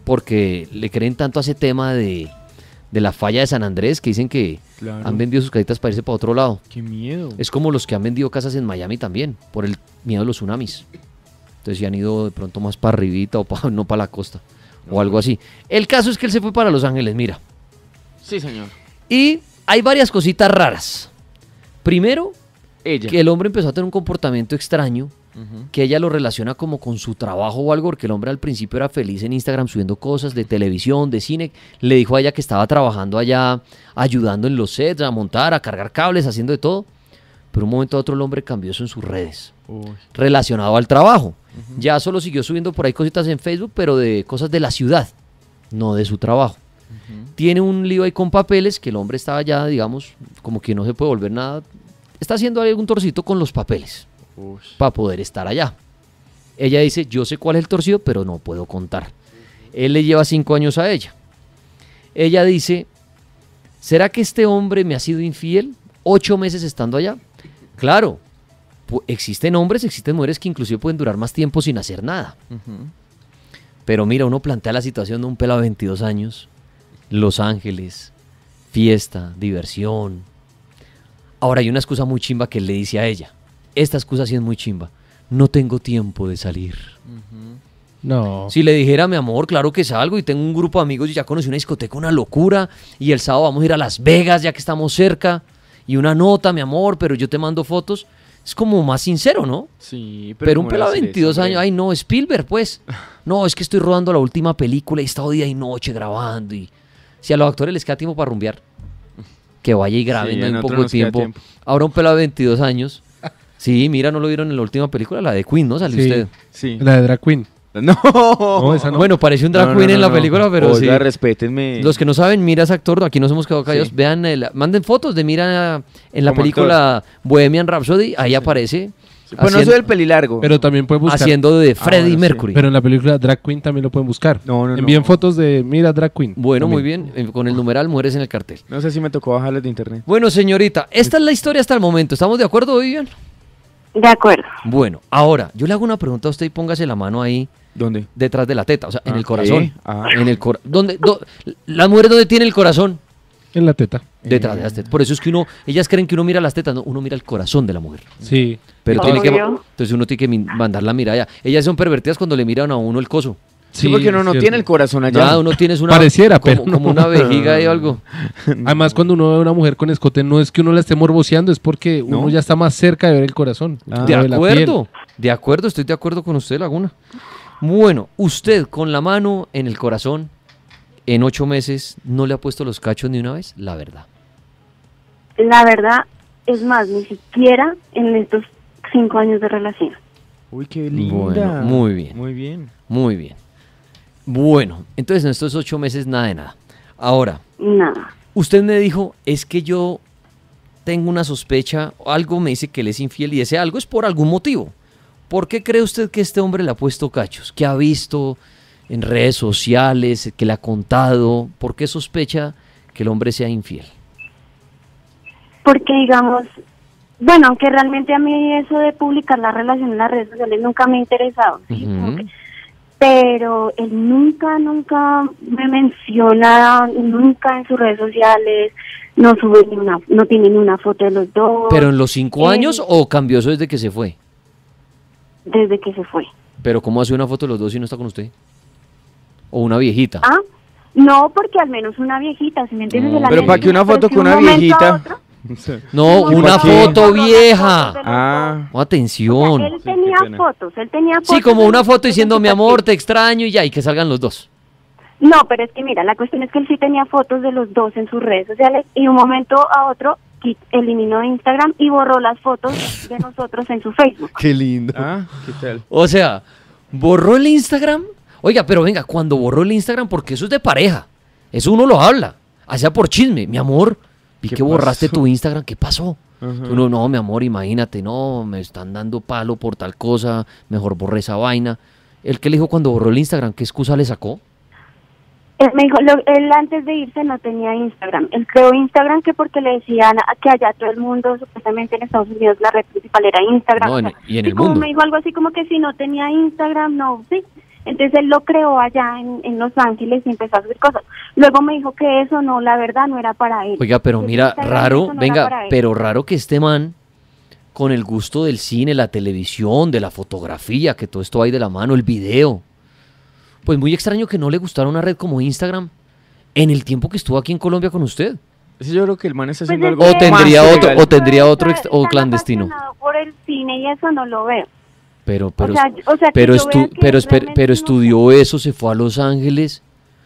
porque le creen tanto a ese tema de la falla de San Andrés, que dicen que Claro. han vendido sus casitas para irse para otro lado. Qué miedo. Es como los que han vendido casas en Miami también, por el miedo a los tsunamis. Entonces ya han ido de pronto más para arribita o no para la costa, o algo así. El caso es que él se fue para Los Ángeles, mira. Sí, señor. Y hay varias cositas raras. Primero, Ella. que el hombre empezó a tener un comportamiento extraño, Ujú. que ella lo relaciona como con su trabajo o algo, porque el hombre al principio era feliz en Instagram subiendo cosas de televisión, de cine. Le dijo a ella que estaba trabajando allá, ayudando en los sets, a montar, a cargar cables, haciendo de todo. Pero un momento a otro el hombre cambió eso en sus redes, Uy. relacionado al trabajo. Ya solo siguió subiendo por ahí cositas en Facebook, pero de cosas de la ciudad, no de su trabajo. Tiene un lío ahí con papeles, que el hombre estaba ya, digamos, como que no se puede volver nada. Está haciendo algún torcito con los papeles Uy. para poder estar allá. Ella dice, yo sé cuál es el torcido, pero no puedo contar. Él le lleva 5 años a ella. Ella dice, ¿será que este hombre me ha sido infiel 8 meses estando allá? Claro, existen hombres, existen mujeres que inclusive pueden durar más tiempo sin hacer nada. Ujú. Pero mira, uno plantea la situación de un pelado de 22 años, Los Ángeles, fiesta, diversión. Ahora hay una excusa muy chimba que él le dice a ella. Esta excusa sí es muy chimba. No tengo tiempo de salir. No. Si le dijera, mi amor, claro que salgo y tengo un grupo de amigos y ya conocí una discoteca, una locura, y el sábado vamos a ir a Las Vegas ya que estamos cerca, y una nota, mi amor, pero yo te mando fotos. Es como más sincero, ¿no? Sí, Pero un ¿cómo pelado de era hacer 22 eso, años, hombre? ay no, Spielberg, pues. No, es que estoy rodando la última película y he estado día y noche grabando. Y si a los actores les queda tiempo para rumbear, que vaya y graben, Sí, no hay a un nosotros poco de nos queda tiempo. tiempo. Ahora un pelado de 22 años. Sí, mira, ¿no lo vieron en la última película? La de Queen, ¿no? Salió Sí. usted. Sí. La de Drag Queen. No. No, esa no. Bueno, pareció un drag queen en la película, pero Oiga, sí. respétenme. Los que no saben, Mira es actor, aquí nos hemos quedado callados. Sí. Vean, manden fotos de Mira en la Como película Bohemian Rhapsody, ahí aparece. Sí, pues no haciendo- soy el pelilargo. Pero también pueden buscar. haciendo de Freddie bueno, sí. Mercury. Pero en la película Drag Queen también lo pueden buscar. No, no, Envíen no. fotos de Mira Drag Queen. Bueno, también. muy bien. Con el numeral Mujeres en el cartel. No sé si me tocó bajarles de internet. Bueno, señorita, esta es la historia hasta el momento. ¿Estamos de acuerdo, Vivian? De acuerdo. Bueno, ahora, yo le hago una pregunta a usted y póngase la mano ahí ¿Dónde? detrás de la teta, o sea, en Ah, el corazón. ¿qué? Ah. En el ¿Las mujeres dónde tiene el corazón? En la teta. Detrás de las tetas. Por eso es que ellas creen que uno mira las tetas, no, uno mira el corazón de la mujer. Sí. Pero Obvio. tiene que, entonces uno tiene que mandar la mirada allá. Ellas son pervertidas cuando le miran a uno el coso. Sí, porque uno no cierto. tiene el corazón allá. Ya, uno tienes una Pareciera, como, pero no. como una vejiga y algo. Además, cuando uno ve a una mujer con escote, no es que uno la esté morboseando, es porque ¿No? uno ya está más cerca de ver el corazón. Ah. De Uno ve la acuerdo, de acuerdo, estoy de acuerdo con usted, Laguna. Bueno, usted con la mano en el corazón, en 8 meses, ¿no le ha puesto los cachos ni una vez? La verdad. La verdad, es más, ni siquiera en estos 5 años de relación. Uy, qué linda. Bueno, muy bien. Muy bien. Muy bien. Bueno, entonces en estos 8 meses nada de nada. Ahora, Nada. usted me dijo, es que yo tengo una sospecha, algo me dice que él es infiel y ese algo es por algún motivo. ¿Por qué cree usted que este hombre le ha puesto cachos? ¿Qué ha visto en redes sociales? ¿Qué le ha contado? ¿Por qué sospecha que el hombre sea infiel? Porque digamos, bueno, aunque realmente a mí eso de publicar la relación en las redes sociales nunca me ha interesado, ¿sí? Ujú. Como que- pero él nunca me menciona, nunca en sus redes sociales, no sube no tiene ni una foto de los dos. ¿Pero en los 5 Eh, años o cambió eso desde que se fue? Desde que se fue. ¿Pero cómo hace una foto de los dos si no está con usted? ¿O una viejita? Ah, no, porque al menos una viejita, si me entiendes. No, de la pero ¿para nena, qué una pero foto si con un una momento a viejita? otro, No, un una momento a otro foto borró las vieja. fotos de los Ah. dos. Oh, atención. Él Sí, tenía qué pena. fotos, él tenía fotos. Sí, como de una los foto dos en diciendo su mi amor, perfil. te extraño y ya, y que salgan los dos. No, pero es que mira, la cuestión es que él sí tenía fotos de los dos en sus redes sociales y de un momento a otro eliminó Instagram y borró las fotos de nosotros en su Facebook. Qué lindo. Ah, ¿qué tal? O sea, borró el Instagram. Oiga, pero venga, cuando borró el Instagram, porque eso es de pareja. Eso uno lo habla. Hacía por chisme. Mi amor, vi ¿Qué que borraste pasó? tu Instagram. ¿Qué pasó? Ajá. Uno, no, mi amor, imagínate, no, me están dando palo por tal cosa. Mejor borré esa vaina. ¿El que le dijo cuando borró el Instagram? ¿Qué excusa le sacó? Él me dijo, él antes de irse no tenía Instagram. Él creó Instagram que porque le decían que allá todo el mundo, supuestamente en Estados Unidos, la red principal era Instagram. No, o sea, y en el como mundo. me dijo algo así como que si no tenía Instagram, no, sí. Entonces él lo creó allá en Los Ángeles y empezó a hacer cosas. Luego me dijo que eso no, la verdad no era para él. Oiga, pero Que mira, Instagram raro, eso no era venga, para él. pero raro que este man, con el gusto del cine, la televisión, de la fotografía, que todo esto va ahí de la mano, el video, pues muy extraño que no le gustara una red como Instagram en el tiempo que estuvo aquí en Colombia con usted. Ese yo creo que el man está Pues haciendo es algo que- O tendría más otro, ilegal. o tendría otro Tan o clandestino. apasionado por el cine y eso no lo veo. Pero, o sea, que pero, yo vea que pero realmente no estudió eso, se fue a Los Ángeles.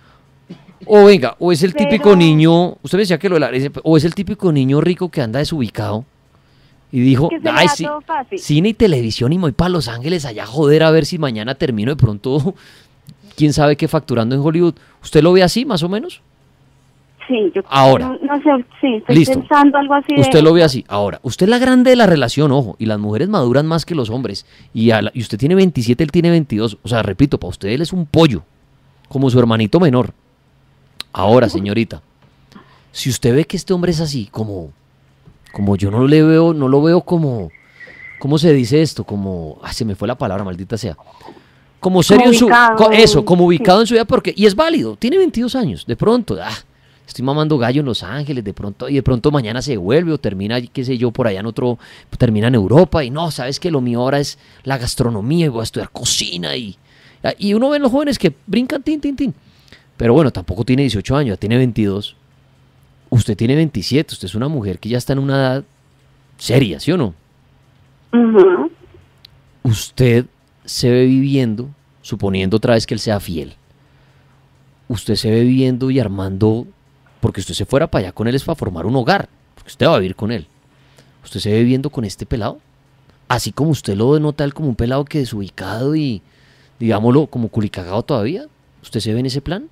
O venga, o es el típico Pero- niño, usted me decía que o es el típico niño rico que anda desubicado y dijo, Que se le ay, da sí, todo fácil". cine y televisión y me voy para Los Ángeles allá a joder a ver si mañana termino de pronto, quién sabe qué facturando en Hollywood. ¿Usted lo ve así, más o menos? Sí, yo Ahora. no sé, sí, estoy Listo. pensando algo así. Usted lo ve así. Ahora, usted es la grande de la relación, ojo, y las mujeres maduran más que los hombres. Y usted tiene 27, él tiene 22. O sea, repito, para usted él es un pollo, como su hermanito menor. Ahora, señorita, si usted ve que este hombre es así, como yo no le veo, no lo veo como, ¿cómo se dice esto? Como, se me fue la palabra, maldita sea. Como serio en su, ubicado, eso, como ubicado sí. en su vida, porque, y es válido, tiene 22 años, de pronto, estoy mamando gallo en Los Ángeles, de pronto mañana se devuelve o termina, qué sé yo, por allá en otro, termina en Europa y no, sabes que lo mío ahora es la gastronomía y voy a estudiar cocina y uno ve en los jóvenes que brincan tin, tin, tin. Pero bueno, tampoco tiene 18 años, ya tiene 22. Usted tiene 27, usted es una mujer que ya está en una edad seria, ¿sí o no? Ujú. Usted se ve viviendo, suponiendo otra vez que él sea fiel, usted se ve viviendo y armando, porque usted se fuera para allá con él es para formar un hogar, porque usted va a vivir con él. Usted se ve viviendo con este pelado, así como usted lo denota él como un pelado que desubicado y, digámoslo, como culicagado todavía. ¿Usted se ve en ese plan?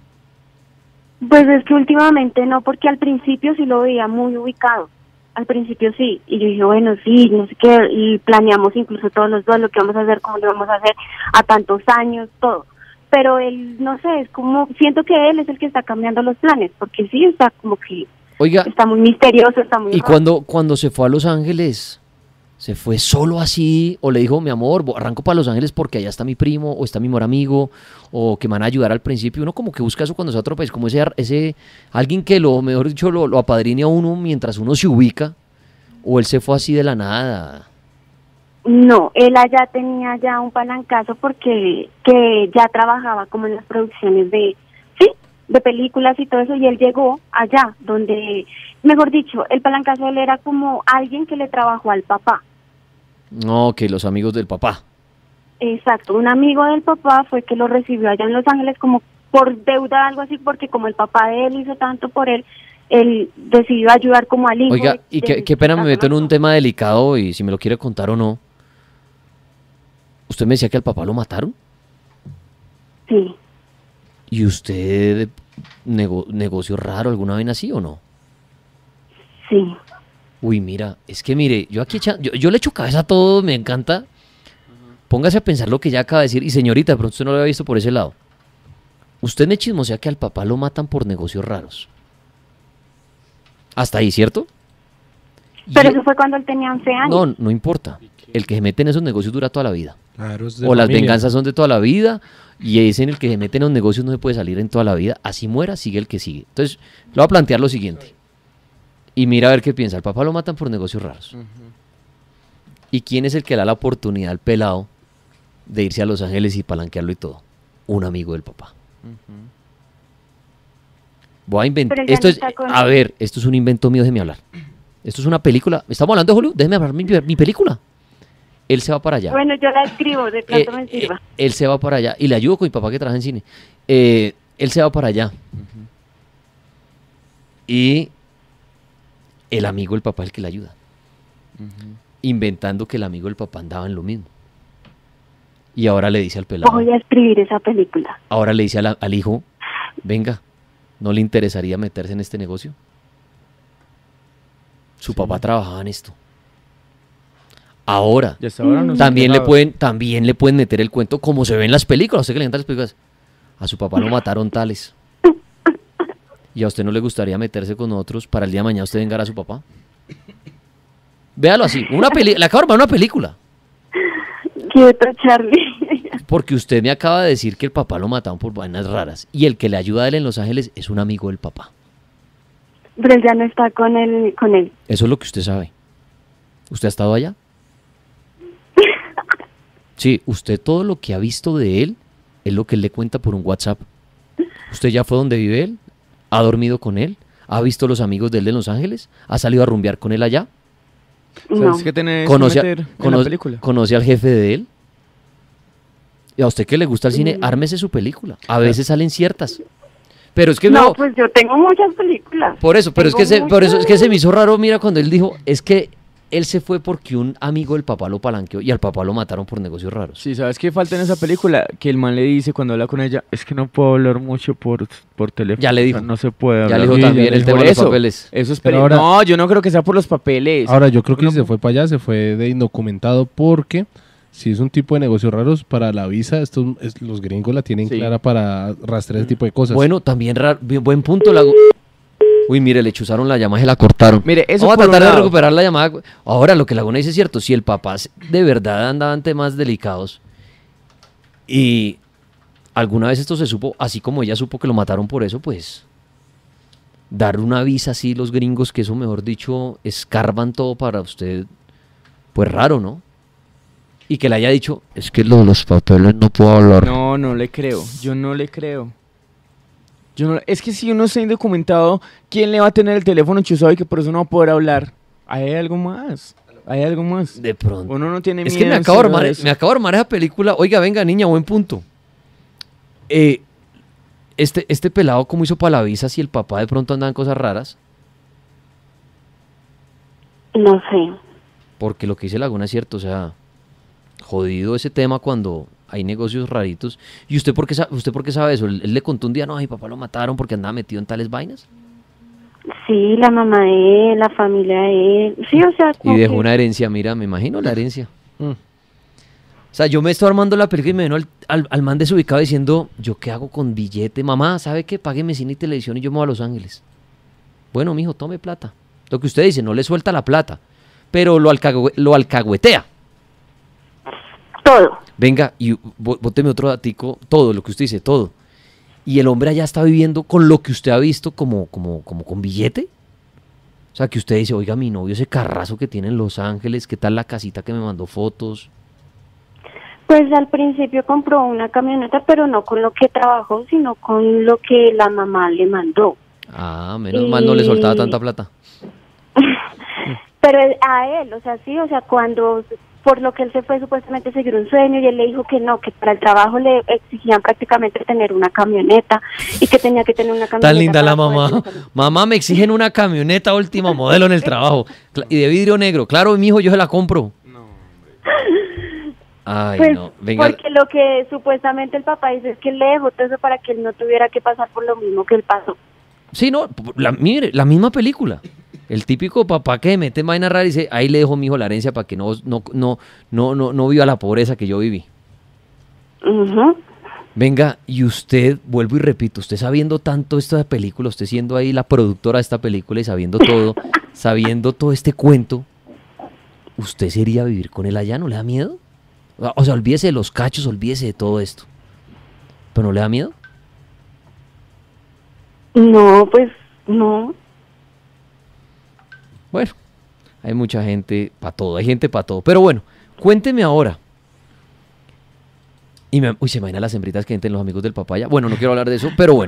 Pues es que últimamente no, porque al principio sí lo veía muy ubicado. Al principio sí, y yo dije, bueno, sí, no sé qué, y planeamos incluso todos los dos lo que vamos a hacer, cómo lo vamos a hacer a tantos años, todo. Pero él, no sé, es como, siento que él es el que está cambiando los planes, porque sí, está como que, Oiga, está muy misterioso, está muy ¿y raro. cuando se fue a Los Ángeles, se fue solo así? ¿O le dijo, mi amor, arranco para Los Ángeles porque allá está mi primo, o está mi mejor amigo, o que me van a ayudar al principio? Uno como que busca eso cuando se va a otro país, como ese alguien que mejor dicho, lo apadrine a uno mientras uno se ubica, o él se fue así de la nada. No, él allá tenía ya un palancazo porque que ya trabajaba como en las producciones de películas y todo eso, y él llegó allá donde, mejor dicho, el palancazo de él era como alguien que le trabajó al papá. No, que los amigos del papá. Exacto, un amigo del papá fue que lo recibió allá en Los Ángeles como por deuda, algo así, porque como el papá de él hizo tanto por él decidió ayudar como al hijo. Oiga, y qué pena me meto en un tema delicado y si me lo quiere contar o no. ¿Usted me decía que al papá lo mataron? Sí, ¿Y usted negocio raro, alguna vez así o no? sí. Uy, mira, es que mire, yo aquí yo le echo cabeza a todo, me encanta. Póngase a pensar lo que ya acaba de decir. Y señorita, de pronto usted no lo había visto por ese lado. Usted me chismosea que al papá lo matan por negocios raros. Hasta ahí, ¿cierto? Pero Y- eso fue cuando él tenía 11 años. no importa. El que se mete en esos negocios dura toda la vida. Claro, es de O las familia. venganzas son de toda la vida. Y es en el que se mete en los negocios no se puede salir en toda la vida. Así muera, sigue el que sigue. Entonces, le voy a plantear lo siguiente. Y mira a ver qué piensa. Al papá lo matan por negocios raros. ¿Y quién es el que le da la oportunidad al pelado de irse a Los Ángeles y palanquearlo y todo? Un amigo del papá. Voy a inventar. Pero él ya Esto no es, está con a él. ver, esto es un invento mío, déjeme hablar. Esto es una película. Estamos hablando de Hollywood, déjeme hablar mi película. Él se va para allá. Bueno, yo la escribo, de pronto me sirva. Él se va para allá y le ayudo con mi papá que trabaja en cine. Él se va para allá. Y el amigo del papá es el que le ayuda. Inventando que el amigo del papá andaba en lo mismo. Y ahora le dice al pelado, Voy a escribir esa película. ahora le dice al hijo, venga, ¿no le interesaría meterse en este negocio? Su papá trabajaba en esto. Ahora, Y hasta ahora no se también ha le pueden meter el cuento como se ve en las películas. A usted que le encantan las películas. A su papá lo mataron tales. ¿Y a usted no le gustaría meterse con nosotros para el día de mañana usted vengar a su papá? Véalo así. Le acabo de armar una película. Quieto, Charlie. Porque usted me acaba de decir que el papá lo mataron por vainas raras y el que le ayuda a él en Los Ángeles es un amigo del papá. Pero él ya no está con él. Eso es lo que usted sabe. ¿Usted ha estado allá? Sí, usted todo lo que ha visto de él es lo que él le cuenta por un WhatsApp. ¿Usted ya fue donde vive él? ¿Ha dormido con él? ¿Ha visto los amigos de él en Los Ángeles? ¿Ha salido a rumbear con él allá? No. ¿Sabes qué tenés que ¿Conoce, meter en la película? ¿Conoce al jefe de él? Y a usted que le gusta el cine, ármese su película. A veces salen ciertas. Pero es que No, pues yo tengo muchas películas. por eso, pero es Tengo que por eso es que muchas. se me hizo raro, mira, cuando él dijo, es que él se fue porque un amigo del papá lo palanqueó y al papá lo mataron por negocios raros. Sí, ¿sabes qué falta en esa película? Que el man le dice cuando habla con ella, es que no puedo hablar mucho por teléfono. Ya le o dijo. sea, no se puede Ya hablar. le dijo Sí, ya también le el dijo. tema de los Eso. papeles. Eso es Pero ahora- No, yo no creo que sea por los papeles. Ahora, yo creo que No, si se fue para allá, se fue de indocumentado porque si es un tipo de negocios raros para la visa, los gringos la tienen Sí. clara para rastrear ese tipo de cosas. Bueno, también buen punto. Uy, mire, le chuzaron la llamada y la cortaron. Mire, eso Vamos a por un tratar de lado. recuperar la llamada. Ahora, lo que Laguna dice es cierto. Si el papá de verdad andaba en temas delicados y alguna vez esto se supo, así como ella supo que lo mataron por eso, pues dar una visa así los gringos, que eso, mejor dicho, escarban todo para usted, pues raro, ¿no? Y que le haya dicho, es que lo de los papeles no puedo hablar. No, no le creo. Yo no le creo. Es que si uno está indocumentado, ¿quién le va a tener el teléfono chuzado y que por eso no va a poder hablar? Ahí hay algo más. Hay algo más. De pronto. Uno no tiene Es miedo. que me en acabo, de serio armar, de eso. me acabo de armar esa película. Oiga, venga, niña, buen punto. Este pelado, ¿cómo hizo para la visa si el papá de pronto andaba en cosas raras? No sé. Porque lo que dice Laguna es cierto, o sea, jodido ese tema cuando hay negocios raritos. ¿Y usted por qué sabe eso? ¿Él le contó un día, no, a mi papá lo mataron porque andaba metido en tales vainas? Sí, la mamá de él, la familia de él. Sí, o sea, Y como dejó que- una herencia, mira, me imagino la herencia. O sea, yo me estoy armando la película y me veno al man desubicado diciendo, ¿yo qué hago con billete? Mamá, ¿sabe qué? Págueme cine y televisión y yo me voy a Los Ángeles. Bueno, mijo, tome plata. Lo que usted dice, no le suelta la plata, pero lo alcahuetea. todo. Venga, y bóteme otro datico, todo, lo que usted dice, todo. Y el hombre allá está viviendo con lo que usted ha visto como con billete. O sea, que usted dice, oiga, mi novio, ese carrazo que tiene en Los Ángeles, ¿qué tal la casita que me mandó fotos? Pues al principio compró una camioneta, pero no con lo que trabajó, sino con lo que la mamá le mandó. Ah, menos mal no le soltaba tanta plata. Pero a él, o sea, sí, o sea, por lo que él se fue supuestamente a seguir un sueño y él le dijo que no, que para el trabajo le exigían prácticamente tener una camioneta y que tenía que tener una camioneta. Tan linda la para poder mamá. salir. Mamá, me exigen una camioneta última modelo en el trabajo. Y de vidrio negro. Claro, mijo, yo se la compro. Ay, Pues, no. Venga. porque lo que supuestamente el papá dice es que él le dejó todo eso para que él no tuviera que pasar por lo mismo que él pasó. Sí, no, mire, la misma película. El típico papá que mete en vaina rara y dice, ahí le dejo mi hijo la herencia para que no viva la pobreza que yo viví. Ujú. Venga, y usted, vuelvo y repito, usted sabiendo tanto esta película, usted siendo ahí la productora de esta película y sabiendo todo este cuento, ¿usted se iría a vivir con él allá? ¿No le da miedo? O sea, olvídese de los cachos, olvídese de todo esto. ¿Pero no le da miedo? No, pues no. Bueno, hay mucha gente para todo, hay gente para todo. Pero bueno, cuénteme ahora. Uy, se imaginan las hembritas que entran los amigos del papaya. Bueno, no quiero hablar de eso, pero bueno.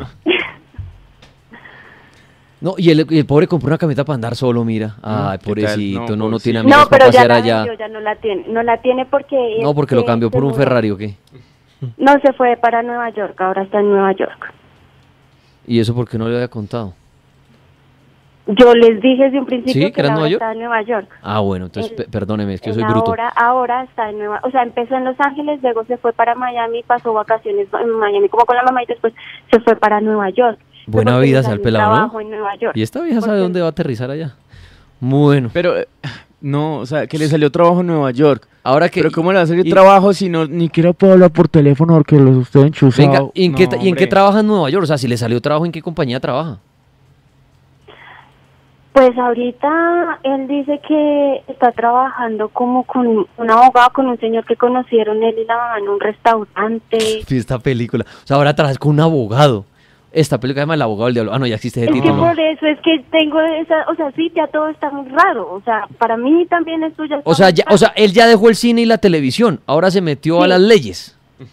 No, y el pobre compró una camioneta para andar solo, mira. Ay, ¿qué tal? pobrecito, No, no tiene pobrecito. amigos No, pero para ya pasear la allá. vendió, ya no la tiene. No la tiene porque... No, porque lo cambió por un se mudó. Ferrari, ¿o qué? No, se fue para Nueva York, ahora está en Nueva York. ¿Y eso por qué no le había contado? Yo les dije desde un principio ¿Sí? ¿Que que era en él Nueva ahora York? está en Nueva York. Ah, bueno, entonces Él- perdóneme, es que yo Él soy bruto. ahora está en Nueva... O sea, empezó en Los Ángeles, luego se fue para Miami, pasó vacaciones en Miami como con la mamá y después se fue para Nueva York. Buena Porque vida le sea el salió un pelado, ¿no? trabajo en Nueva York. Y esta vieja sabe Porque- dónde va a aterrizar allá. Bueno, Pero, no, o sea, que le salió trabajo en Nueva York. ahora que... Pero ¿cómo le va a salir y- trabajo si no ni siquiera puedo hablar por teléfono porque los estoy enchuzados? Venga, ¿y en qué hombre. trabaja en Nueva York? O sea, si le salió trabajo, ¿en qué compañía trabaja? Pues ahorita él dice que está trabajando como con un abogado, con un señor que conocieron él y la mamá en un restaurante. Sí, esta película. O sea, ahora trabajas con un abogado. Esta película se llama El abogado del diablo. Ah, no, ya existe ese Es que título. por eso es que tengo esa, o sea, sí, ya todo está muy raro. O sea, para mí también esto ya está O sea, muy ya, raro. o sea, él ya dejó el cine y la televisión. Ahora se metió a Sí. las leyes.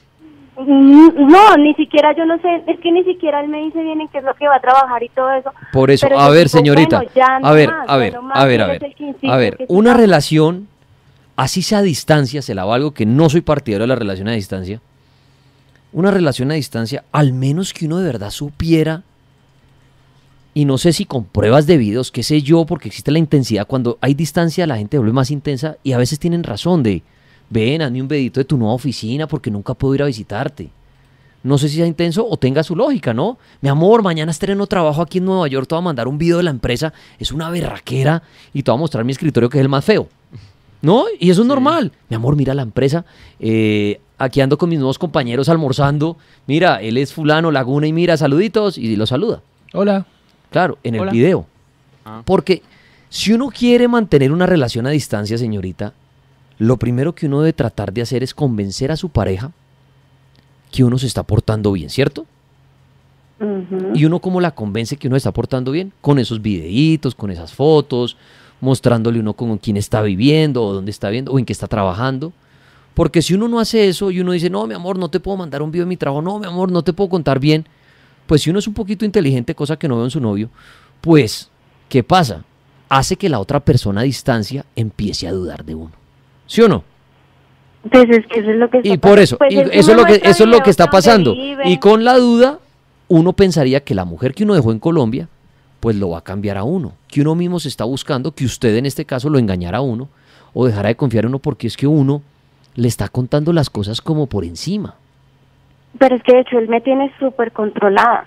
No, ni siquiera, yo no sé, es que ni siquiera él me dice bien en qué es lo que va a trabajar y todo eso. Por eso, Pero a yo ver, digo, señorita, bueno, ya no a ver, más, a ver, ya no más, a ver, a eres ver, el que insiste a ver, que una sigamos. relación, así sea a distancia, se la valgo que no soy partidario de la relación a distancia. Una relación a distancia, al menos que uno de verdad supiera, y no sé si con pruebas de videos, qué sé yo, porque existe la intensidad, cuando hay distancia la gente vuelve más intensa y a veces tienen razón de, ven, hazme un vedito de tu nueva oficina porque nunca puedo ir a visitarte. No sé si sea intenso o tenga su lógica, ¿no? Mi amor, mañana estreno trabajo aquí en Nueva York, te voy a mandar un video de la empresa, es una berraquera y te voy a mostrar mi escritorio que es el más feo. ¿No? Y eso es normal. Mi amor, mira la empresa, aquí ando con mis nuevos compañeros almorzando, mira, él es fulano, Laguna y mira, saluditos, y lo saluda. Hola. Claro, en el Hola. video. Ah. Porque si uno quiere mantener una relación a distancia, señorita, lo primero que uno debe tratar de hacer es convencer a su pareja que uno se está portando bien, ¿cierto? Ujú. Y uno cómo la convence que uno se está portando bien, con esos videitos, con esas fotos, mostrándole uno con quién está viviendo, o dónde está viviendo, o en qué está trabajando. Porque si uno no hace eso y uno dice, no, mi amor, no te puedo mandar un video de mi trabajo, no, mi amor, no te puedo contar bien, pues si uno es un poquito inteligente, cosa que no veo en su novio, pues, ¿qué pasa? Hace que la otra persona a distancia empiece a dudar de uno. ¿Sí o no? Pues es que eso es lo que está Y por pasando. eso, Pues y él sí eso me es lo que, muestra eso es lo que videos está donde pasando. vive. Y con la duda, uno pensaría que la mujer que uno dejó en Colombia, pues lo va a cambiar a uno. Que uno mismo se está buscando, que usted en este caso lo engañara a uno, o dejara de confiar en uno porque es que uno le está contando las cosas como por encima. Pero es que de hecho él me tiene súper controlada.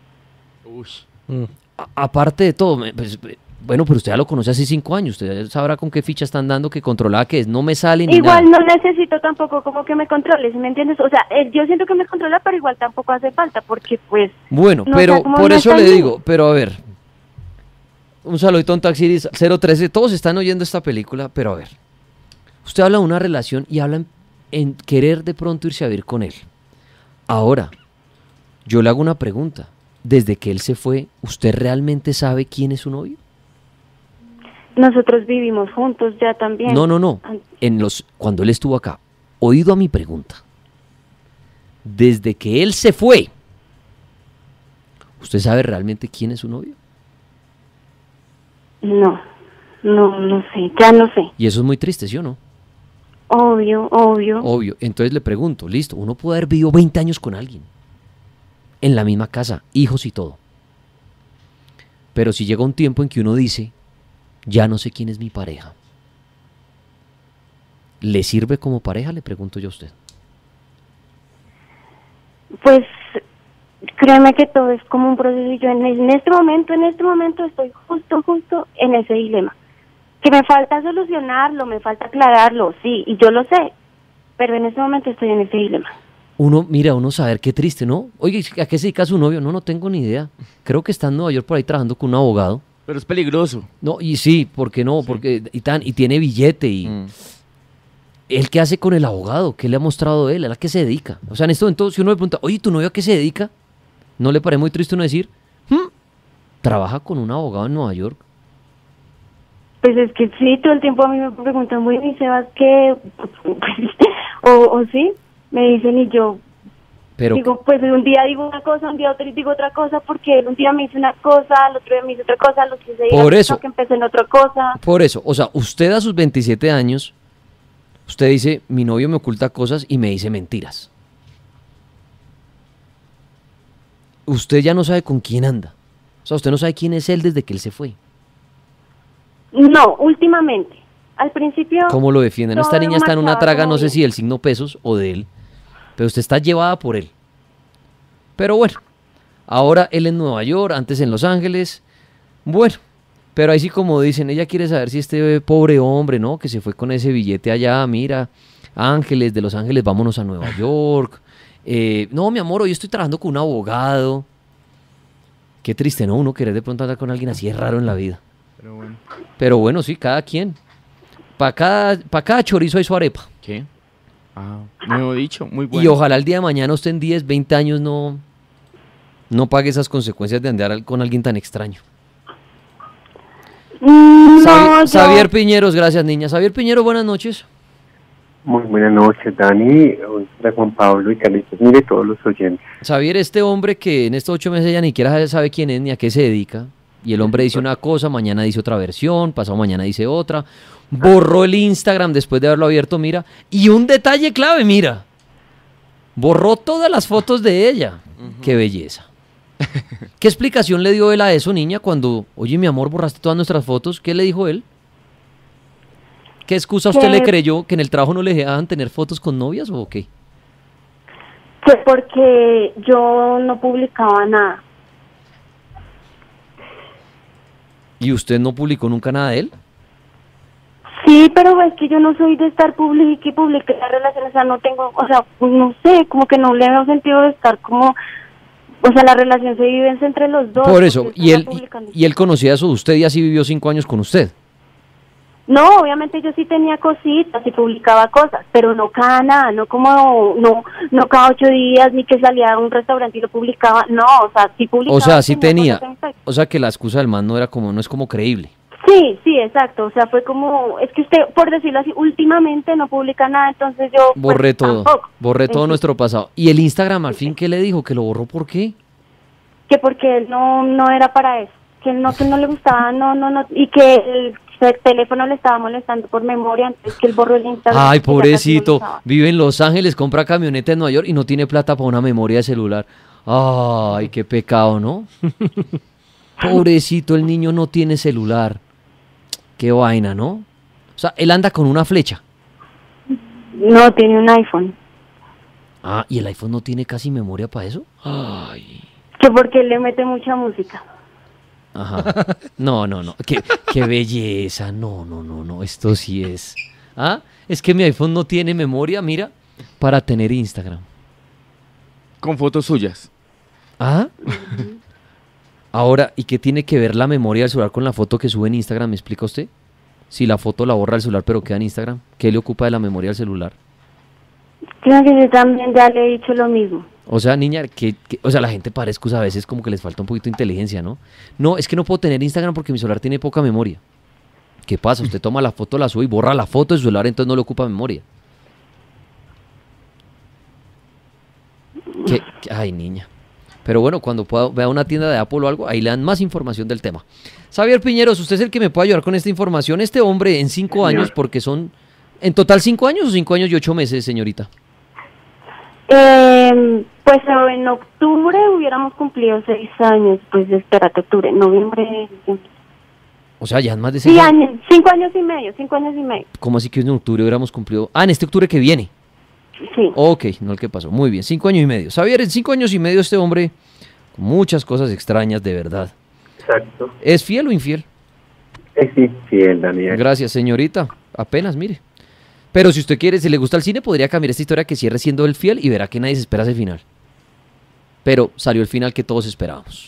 Aparte de todo, pues, bueno, pero usted ya lo conoce hace 5 años, usted sabrá con qué ficha están dando que controlada que es, no me sale ni Igual nada. no necesito tampoco como que me controle, ¿sí me entiendes? O sea, yo siento que me controla, pero igual tampoco hace falta, porque pues... Bueno, no, pero o sea, como por no eso está le en mí. digo, pero a ver, un saludito a un taxi 013, todos están oyendo esta película, pero a ver, usted habla de una relación y habla en querer de pronto irse a vivir con él. Ahora, yo le hago una pregunta, desde que él se fue, ¿usted realmente sabe quién es su novio? Nosotros vivimos juntos ya también. No. Cuando él estuvo acá, oído a mi pregunta. Desde que él se fue, ¿usted sabe realmente quién es su novio? No sé, ya no sé. Y eso es muy triste, ¿sí o no? Obvio. Obvio. Entonces le pregunto, listo, uno puede haber vivido 20 años con alguien. En la misma casa, hijos y todo. Pero si llega un tiempo en que uno dice, ya no sé quién es mi pareja. ¿Le sirve como pareja? Le pregunto yo a usted. Pues créeme que todo es como un proceso y yo en este momento estoy justo en ese dilema. Que me falta solucionarlo, me falta aclararlo, sí, y yo lo sé, pero en este momento estoy en ese dilema. Uno saber qué triste, ¿no? Oye, ¿a qué se dedica su novio? No tengo ni idea. Creo que está en Nueva York por ahí trabajando con un abogado. Pero es peligroso. No, y sí, ¿por qué no? Porque y tiene billete y ¿él qué hace con el abogado? ¿Qué le ha mostrado él? ¿A qué se dedica? O sea, en este momento, si uno le pregunta, oye, ¿tu novio a qué se dedica? ¿No le parece muy triste uno decir, trabaja con un abogado en Nueva York? Pues es que sí, todo el tiempo a mí me preguntan, bueno, ¿y Sebas qué? o sí, me dicen y yo Pero, digo, pues un día digo una cosa, un día otro digo otra cosa, porque un día me hizo una cosa, al otro día me hizo otra cosa, a los 15 días Por eso. que empecé en otra cosa. por eso, o sea, usted a sus 27 años, usted dice, mi novio me oculta cosas y me dice mentiras. Usted ya no sabe con quién anda. O sea, usted no sabe quién es él desde que él se fue. No, últimamente. Al principio... ¿Cómo lo defienden? Esta todo niña está en una marchaba traga, como no sé bien. si del signo pesos o de él, pero usted está llevada por él. Pero bueno, ahora él en Nueva York, antes en Los Ángeles. Bueno, pero ahí sí como dicen, ella quiere saber si este pobre hombre, ¿no? Que se fue con ese billete allá, mira, Ángeles, de Los Ángeles vámonos a Nueva York. No, mi amor, hoy estoy trabajando con un abogado. Qué triste, ¿no? Uno querer de pronto andar con alguien así es raro en la vida. Pero Pero bueno, sí, cada quien. Para cada chorizo hay su arepa. ¿Qué? Ah, nuevo dicho, muy bueno. Y ojalá el día de mañana usted en 10, 20 años no pague esas consecuencias de andar con alguien tan extraño. No, Xavier Piñeros, gracias niña. Xavier Piñeros, buenas noches. Muy buenas noches, Dani, hola Juan Pablo y Carlitos, mire todos los oyentes. Xavier, este hombre que en estos 8 meses ya ni siquiera sabe quién es ni a qué se dedica, y el hombre dice una cosa, mañana dice otra versión, pasado mañana dice otra, borró el Instagram después de haberlo abierto, mira, y un detalle clave, mira, borró todas las fotos de ella. Qué belleza. ¿Qué explicación le dio él a eso, niña, cuando, oye, mi amor, borraste todas nuestras fotos? ¿Qué le dijo él? ¿Qué excusa usted le creyó? ¿Que en el trabajo no le dejaban tener fotos con novias o qué? que porque yo no publicaba nada. ¿Y usted no publicó nunca nada de él? Sí, pero es que yo no soy de estar publique las relaciones, o sea, no tengo, o sea, no sé, como que no le veo sentido de estar como, o sea, la relación se vive entre los dos. Por eso, porque y él, publicando. y él conocía eso de usted y así vivió 5 años con usted. No, obviamente yo sí tenía cositas y publicaba cosas, pero no cada nada, no como, no cada 8 días, ni que salía a un restaurante y lo publicaba, no, o sea, sí publicaba. O sea, sí tenía, cosas en Facebook. o sea que la excusa del man no era como, no es como creíble. Sí, sí, exacto, o sea, fue como, es que usted, por decirlo así, últimamente no publica nada, entonces yo... pues, Borré todo, tampoco. borré todo Sí. nuestro pasado. ¿Y el Instagram al fin qué le dijo? ¿Que lo borró por qué? Que porque él no era para eso, que él no le gustaba, no, y que el teléfono le estaba molestando por memoria, entonces que él borró el Instagram. Ay, porque ya casi no lo pobrecito, usaba. vive en Los Ángeles, compra camioneta en Nueva York y no tiene plata para una memoria de celular. Ay, qué pecado, ¿no? Pobrecito, el niño no tiene celular. Qué vaina, ¿no? O sea, él anda con una flecha. No, tiene un iPhone, Ah, ¿y el iPhone no tiene casi memoria para eso? Ay, que porque él le mete mucha música. ajá. No. Qué belleza. No, esto sí es. Ah, es que mi iPhone no tiene memoria, mira, para tener Instagram. Con fotos suyas. ¿Ah? Ahora, ¿y qué tiene que ver la memoria del celular con la foto que sube en Instagram? ¿Me explica usted? Si la foto la borra el celular pero queda en Instagram, ¿qué le ocupa de la memoria del celular? Creo que yo también ya le he dicho lo mismo. O sea, niña, o sea, la gente para excusa a veces como que les falta un poquito de inteligencia, ¿no? No, es que no puedo tener Instagram porque mi celular tiene poca memoria. ¿Qué pasa? Usted toma la foto, la sube y borra la foto de su celular, entonces no le ocupa memoria. Ay, niña. Pero bueno, cuando vea una tienda de Apple o algo, ahí le dan más información del tema. Xavier Piñeros, usted es el que me puede ayudar con esta información. Este hombre en 5 años, porque son, en total 5 años o 5 años y 8 meses, señorita. Pues en octubre hubiéramos cumplido 6 años, pues espérate, octubre, noviembre, diciembre. O sea, ya en más de 6 Sí, años. 5 años y medio, 5 años y medio. ¿Cómo así que en octubre hubiéramos cumplido? Ah, en este octubre que viene. Sí. Ok, no el que pasó. Muy bien, 5 años y medio. Xavier, en 5 años y medio este hombre, con muchas cosas extrañas, de verdad. Exacto. ¿Es fiel o infiel? Sí, fiel, Daniel. Gracias, señorita. Apenas, mire. Pero si usted quiere, si le gusta el cine, podría cambiar esta historia que cierre siendo el fiel y verá que nadie se espera ese final. Pero salió el final que todos esperábamos.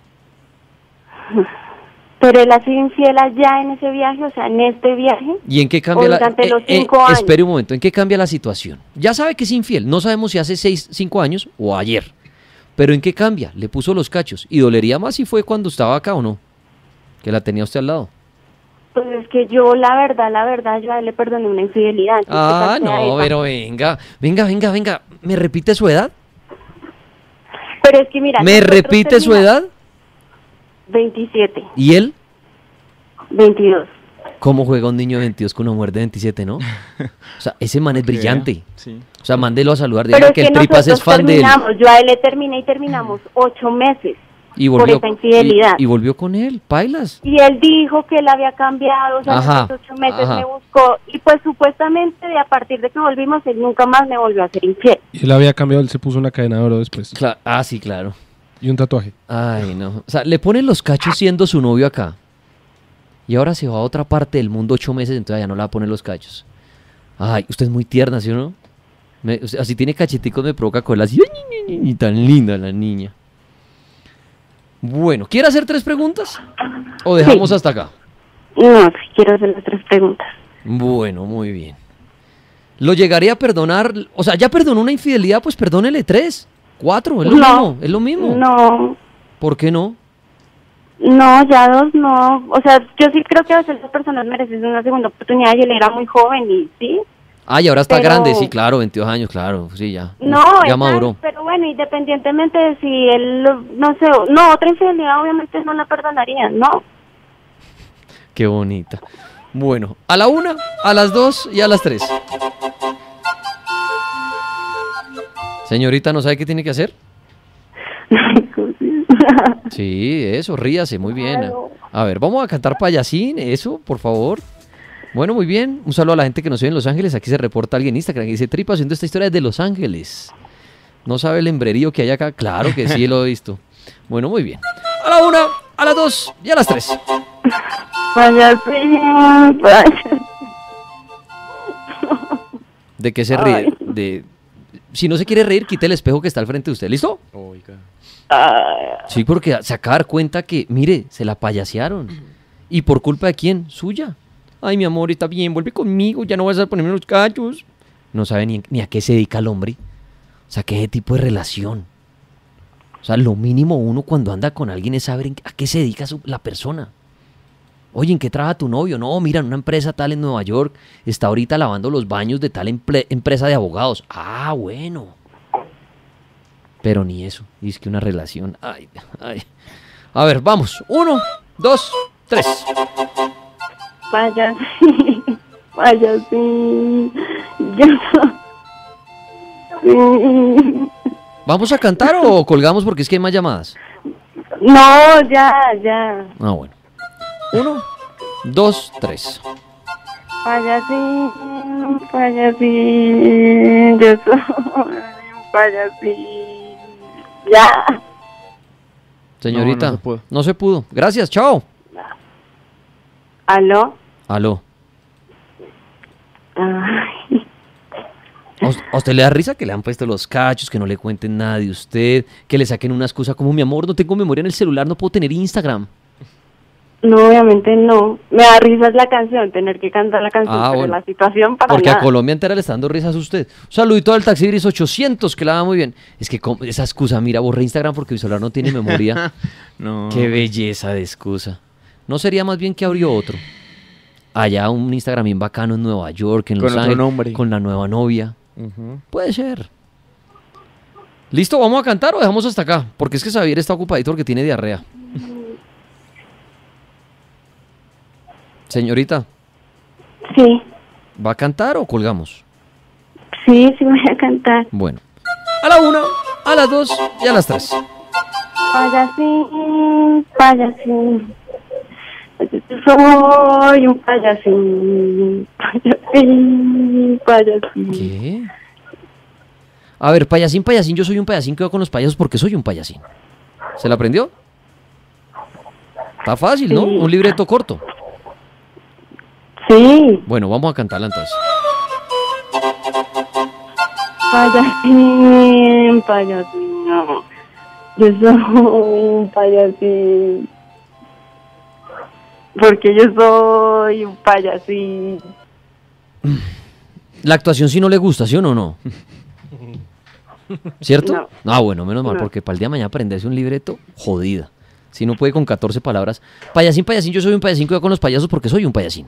Pero él ha sido infiel allá en ese viaje, o sea, en este viaje. ¿Y en qué cambia O la durante los 5 años. Espere un momento, ¿en qué cambia la situación? Ya sabe que es infiel, no sabemos si hace 5 años o ayer. Pero ¿en qué cambia? Le puso los cachos. ¿Y dolería más si fue cuando estaba acá o no? Que la tenía usted al lado. Pues es que yo, la verdad, yo a él le perdoné una infidelidad. entonces, Ah, ¿qué pasa no, esa? pero venga. ¿Me repite su edad? Pero es que mira. ¿Me nosotros repite su terminamos- edad? 27, ¿Y él? 22. ¿Cómo juega un niño de 22 con una mujer de 27, no? O sea, ese man es brillante. Sí. O sea, mándelo a saludar. Pero Diga es que que el Tripas es nosotros fan de él. terminamos, yo a él le terminé y terminamos 8 meses. Y por volvió, esa infidelidad. y volvió con él, pailas. Y él dijo que él había cambiado, o sea, Ajá, en esos 8 meses ajá. me buscó. Y pues supuestamente a partir de que volvimos, él nunca más me volvió a ser infiel. Y él había cambiado, él se puso una cadena de oro después. Sí, claro. Y un tatuaje. Ay, no. O sea, le ponen los cachos siendo su novio acá. Y ahora se va a otra parte del mundo 8 meses, entonces ya no le va a poner los cachos. Ay, usted es muy tierna, ¿sí o no? O sea, así tiene cacheticos, me provoca cola así. Y tan linda la niña. Bueno, ¿quiere hacer 3 preguntas? ¿O dejamos hasta acá? No, si quiero hacer las 3 preguntas. Bueno, muy bien. ¿Lo llegaría a perdonar? O sea, ya perdonó una infidelidad, pues perdónele 3, 4, es lo mismo, es lo mismo. No, ¿Por qué no? no, ya 2 no. O sea, yo sí creo que a veces las personas merecen una segunda oportunidad y él era muy joven y sí. Ah, y ahora está Pero- grande, sí, claro, 22 años, claro, sí, ya. No, Ya exacto, maduró. pero bueno, independientemente de si él, no sé, no, otra infidelidad obviamente no la perdonaría, ¿no? Qué bonita. Bueno, a la 1, a las 2 y a las 3. Señorita, ¿no sabe qué tiene que hacer? Sí, eso, ríase, muy bien. Claro. A ver, vamos a cantar payasín, eso, por favor. Bueno, muy bien. Un saludo a la gente que nos ve en Los Ángeles. Aquí se reporta alguien en Instagram que dice, Tripa, haciendo esta historia desde Los Ángeles. ¿No sabe el hembrerío que hay acá? Claro que sí, lo he visto. Bueno, muy bien. A la 1, a las 2 y a las 3. Payasín, payasín. ¿De qué se ríe? Si no se quiere reír, quite el espejo que está al frente de usted. ¿Listo? Oiga. Sí, porque se acaba de dar cuenta que, mire, se la payasearon. ¿Y por culpa de quién? Suya. Ay, mi amor, está bien, vuelve conmigo, ya no vas a ponerme los cachos. No sabe ni a qué se dedica el hombre. O sea, qué tipo de relación. O sea, lo mínimo uno cuando anda con alguien es saber a qué se dedica la persona. Oye, ¿en qué trabaja tu novio? No, mira, en una empresa tal en Nueva York, está ahorita lavando los baños de tal empresa de abogados. Ah, bueno. Pero ni eso, y es que una relación. Ay, ay. A ver, vamos. 1, 2, 3. Payasín, payasín, yo soy... ¿Vamos a cantar o colgamos porque es que hay más llamadas? No, ya. Ah, bueno. 1, 2, 3. Payasín, payasín, yo soy un payasín. Ya. Señorita, No, no se pudo. no se pudo. Gracias, chao. ¿Aló? Aló. Ay, ¿A usted le da risa que le han puesto los cachos, que no le cuenten nada de usted, que le saquen una excusa como mi amor, no tengo memoria en el celular, no puedo tener Instagram? no, obviamente no. Me da risa la canción, tener que cantar la canción, Ah, pero bueno. la situación para Porque a nada. Colombia entera le está dando risas a usted. Un saludito al Taxi Gris 800, que la va muy bien. Es que esa excusa, mira, borré Instagram porque mi celular no tiene memoria. No. Qué belleza de excusa. ¿No sería más bien que abrió otro? Allá un Instagram bien bacano en Nueva York, en Con Los otro Ángeles, nombre. con la nueva novia. Ujú. Puede ser. ¿Listo? ¿Vamos a cantar o dejamos hasta acá? Porque es que Xavier está ocupadito porque tiene diarrea. Señorita, Sí, ¿va a cantar o colgamos? sí voy a cantar. Bueno. A la 1, a las 2 y a las 3. Payasín, payasín. Yo soy un payasín, payasín, payasín. ¿Qué? A ver, payasín, payasín, yo soy un payasín que va con los payasos porque soy un payasín. ¿Se la aprendió? Está fácil, ¿no? Sí. Un libreto corto. Sí, Bueno, vamos a cantarla entonces. payasín, payasín. No. Yo soy un payasín. Porque yo soy un payasín. La actuación sí no le gusta, ¿sí o no? ¿Cierto? No. Ah, bueno, menos mal, No. porque para el día de mañana aprenderse un libreto, jodida. Si no puede con 14 palabras. Payasín, payasín, yo soy un payasín que va con los payasos porque soy un payasín.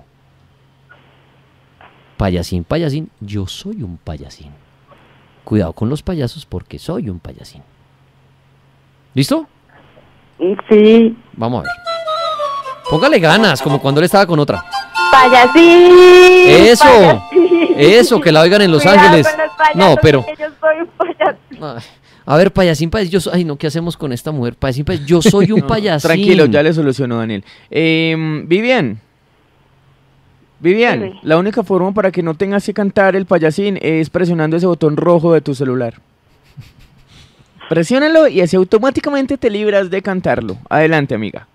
Payasín, payasín, yo soy un payasín. Cuidado con los payasos porque soy un payasín. ¿Listo? Sí, Vamos a ver. Póngale ganas, como cuando él estaba con otra. payasín. Eso, payasín. eso, que la oigan en Los Cuidado Ángeles. con los payasos, No, pero... porque yo soy un payasín. Ay, a ver, payasín, payasín, yo soy... Ay, no, ¿qué hacemos con esta mujer? Payasín, payasín, yo soy un payasín. Tranquilo, ya le solucionó Daniel. Vivian. Vivian, Dime. la única forma para que no tengas que cantar el payasín es presionando ese botón rojo de tu celular. Presiónalo y así automáticamente te libras de cantarlo. Adelante, amiga.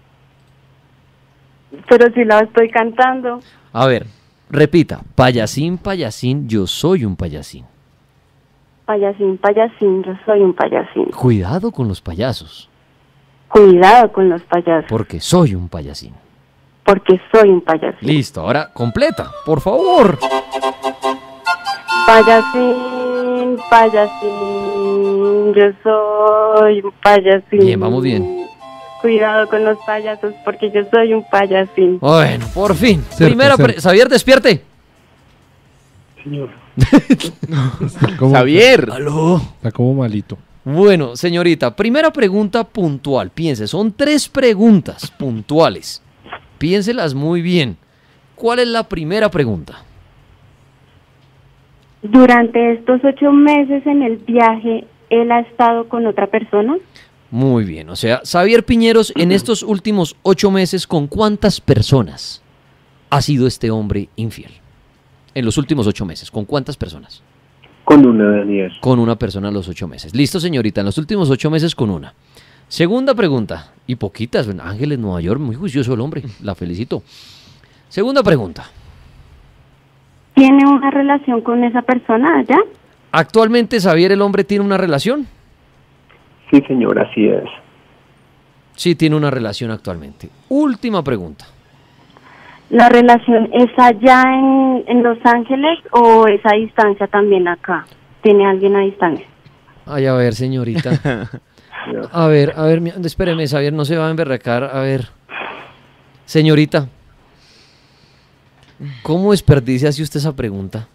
Pero si la estoy cantando. A ver, repita. Payasín, payasín, yo soy un payasín. Payasín, payasín, yo soy un payasín. Cuidado con los payasos, Cuidado con los payasos, porque soy un payasín. porque soy un payasín. Listo, ahora completa, por favor. Payasín, payasín, yo soy un payasín. Bien, vamos bien. Cuidado con los payasos porque yo soy un payasín. Bueno, por fin. Cierto, Primera cierto. Xavier, despierte. Señor. Javier. Aló. Está como malito. Bueno, señorita, primera pregunta puntual. Piense, son 3 preguntas puntuales. Piénselas muy bien. ¿Cuál es la primera pregunta? Durante estos 8 meses en el viaje, ¿él ha estado con otra persona? Muy bien, o sea, Xavier Piñeros, en estos últimos 8 meses, ¿con cuántas personas ha sido este hombre infiel? En los últimos 8 meses, ¿con cuántas personas? Con una, Daniel. Con una persona en los 8 meses. Listo, señorita, en los últimos 8 meses con una. Segunda pregunta, y poquitas, Ángeles, Nueva York, muy juicioso el hombre, la felicito. Segunda pregunta, ¿Tiene una relación con esa persona allá? ¿actualmente Xavier el hombre tiene una relación? Sí, señor, así es. Sí, tiene una relación actualmente. Última pregunta. ¿La relación es allá en Los Ángeles o es a distancia también acá? ¿Tiene alguien a distancia? Ay, a ver, señorita. A ver, espéreme, Xavier, no se va a emberracar. A ver. Señorita, ¿cómo desperdicia así usted esa pregunta?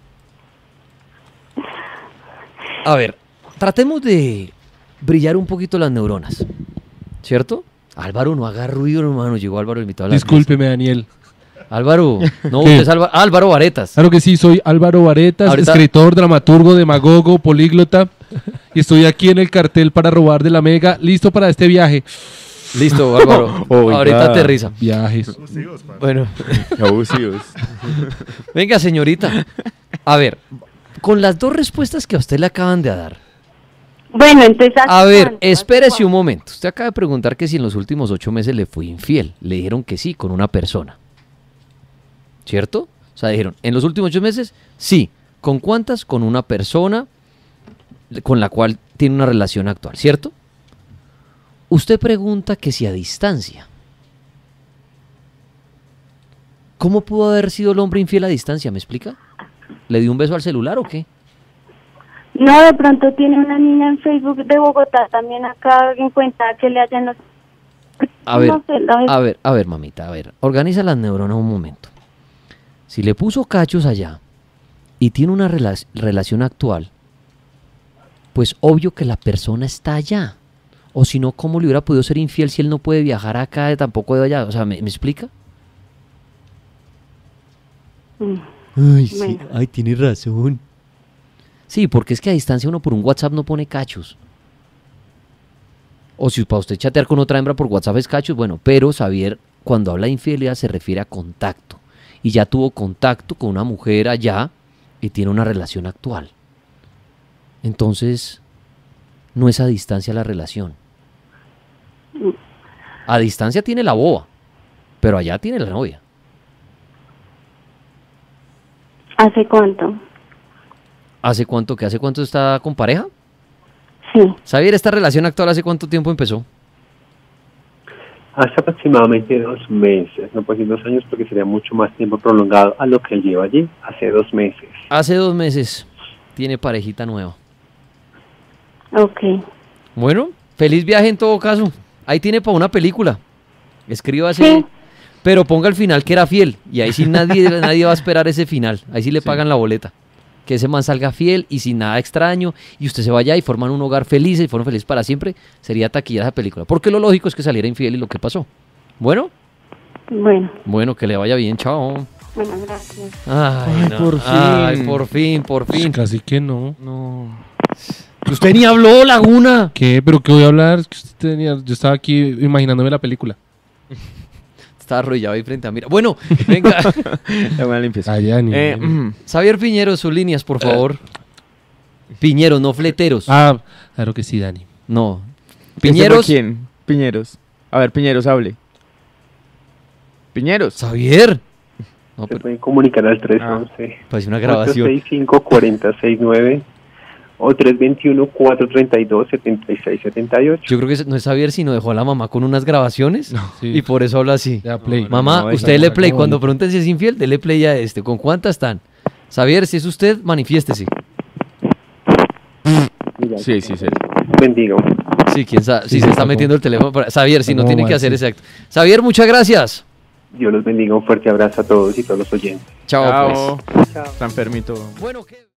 A ver, tratemos de brillar un poquito las neuronas, ¿cierto? Álvaro, no haga ruido, hermano. Llegó Álvaro, el invitado a la Discúlpeme, Daniel. fiesta. Álvaro, no, ¿Qué? usted es Álvaro Varetas. Claro que sí, soy Álvaro Varetas, Ahorita- escritor, dramaturgo, demagogo, políglota. Y estoy aquí en el cartel para robar de la Mega, listo para este viaje. Listo, Álvaro. Oiga. Ahorita aterriza. Viajes. Bueno, Abusivos. venga, señorita. A ver, con las 2 respuestas que a usted le acaban de dar. Bueno, entonces... ¿hasta A ver, cuándo? ¿Hasta espérese cuándo? un momento. Usted acaba de preguntar que si en los últimos 8 meses le fui infiel. Le dijeron que sí, con una persona. ¿Cierto? O sea, dijeron, en los últimos 8 meses, sí. ¿Con cuántas? Con una persona con la cual tiene una relación actual, ¿cierto? Usted pregunta que si a distancia. ¿Cómo pudo haber sido el hombre infiel a distancia? ¿Me explica? ¿Le dio un beso al celular o qué? No, de pronto tiene una niña en Facebook de Bogotá también acá en cuenta que le hayan... A ver, No sé, la vez- a ver, mamita, a ver, organiza las neuronas un momento. Si le puso cachos allá y tiene una relación actual, pues obvio que la persona está allá. O si no, ¿cómo le hubiera podido ser infiel si él no puede viajar acá y tampoco de allá? O sea, ¿me explica? Mm. Ay, Bueno. ay, tiene razón. Sí, porque es que a distancia uno por un WhatsApp no pone cachos. O si para usted chatear con otra hembra por WhatsApp es cachos, bueno, pero Xavier, cuando habla de infidelidad se refiere a contacto. Y ya tuvo contacto con una mujer allá y tiene una relación actual. Entonces, no es a distancia la relación. A distancia tiene la boba, pero allá tiene la novia. ¿Hace cuánto? ¿Hace cuánto está con pareja? Sí. Xavier, ¿esta relación actual hace cuánto tiempo empezó? Hace aproximadamente 2 meses, no puede ser 2 años porque sería mucho más tiempo prolongado a lo que él lleva allí, hace 2 meses. Hace 2 meses. Tiene parejita nueva. Ok. Bueno, feliz viaje en todo caso. Ahí tiene para una película. Escríbase. Sí. Pero ponga al final que era fiel. Y ahí sí nadie va a esperar ese final. Ahí sí le pagan la boleta. Que ese man salga fiel y sin nada extraño. Y usted se vaya y forman un hogar feliz y fueron felices para siempre. Sería taquillera esa película. Porque lo lógico es que saliera infiel y lo que pasó. Bueno, Bueno, que le vaya bien. Chao. bueno, gracias. Ay, no. por fin. Ay, por fin. Pues casi que no. No. Usted ni habló, Laguna. ¿Qué? ¿Pero qué voy a hablar? Es que usted tenía- Yo estaba aquí imaginándome la película. Está arrollado ahí frente a mí. Bueno, venga. La buena limpieza. Ay, Dani. Xavier Piñeros, sus líneas, por favor. Piñeros, no fleteros. Ah, claro que sí, Dani. No. Piñeros. Piñeros. ¿Quién? Piñeros. A ver, Piñeros, hable. Piñeros. Xavier. No, Se pero pueden comunicar al 311. parece una grabación. 865-4069 o 321-432-7678. Yo creo que no es Xavier, sino dejó a la mamá con unas grabaciones Sí. y por eso habla así. Ya, play. Mamá, no, usted esa le mujer play. no Cuando bonita. pregunten si es infiel, dele play a este. ¿Con cuántas están? Xavier, si es usted, manifiéstese. Sí, sí, sí. Bendiga. Sí, quién sabe. Si Sí, se está tocó. metiendo el teléfono. Xavier, si no Tocó tiene que mal, hacer, sí. exacto. Xavier, muchas gracias. Dios los bendiga. Un fuerte abrazo a todos y todos los oyentes. Chao, Chao. pues. Está enfermito. Bueno, ¿qué?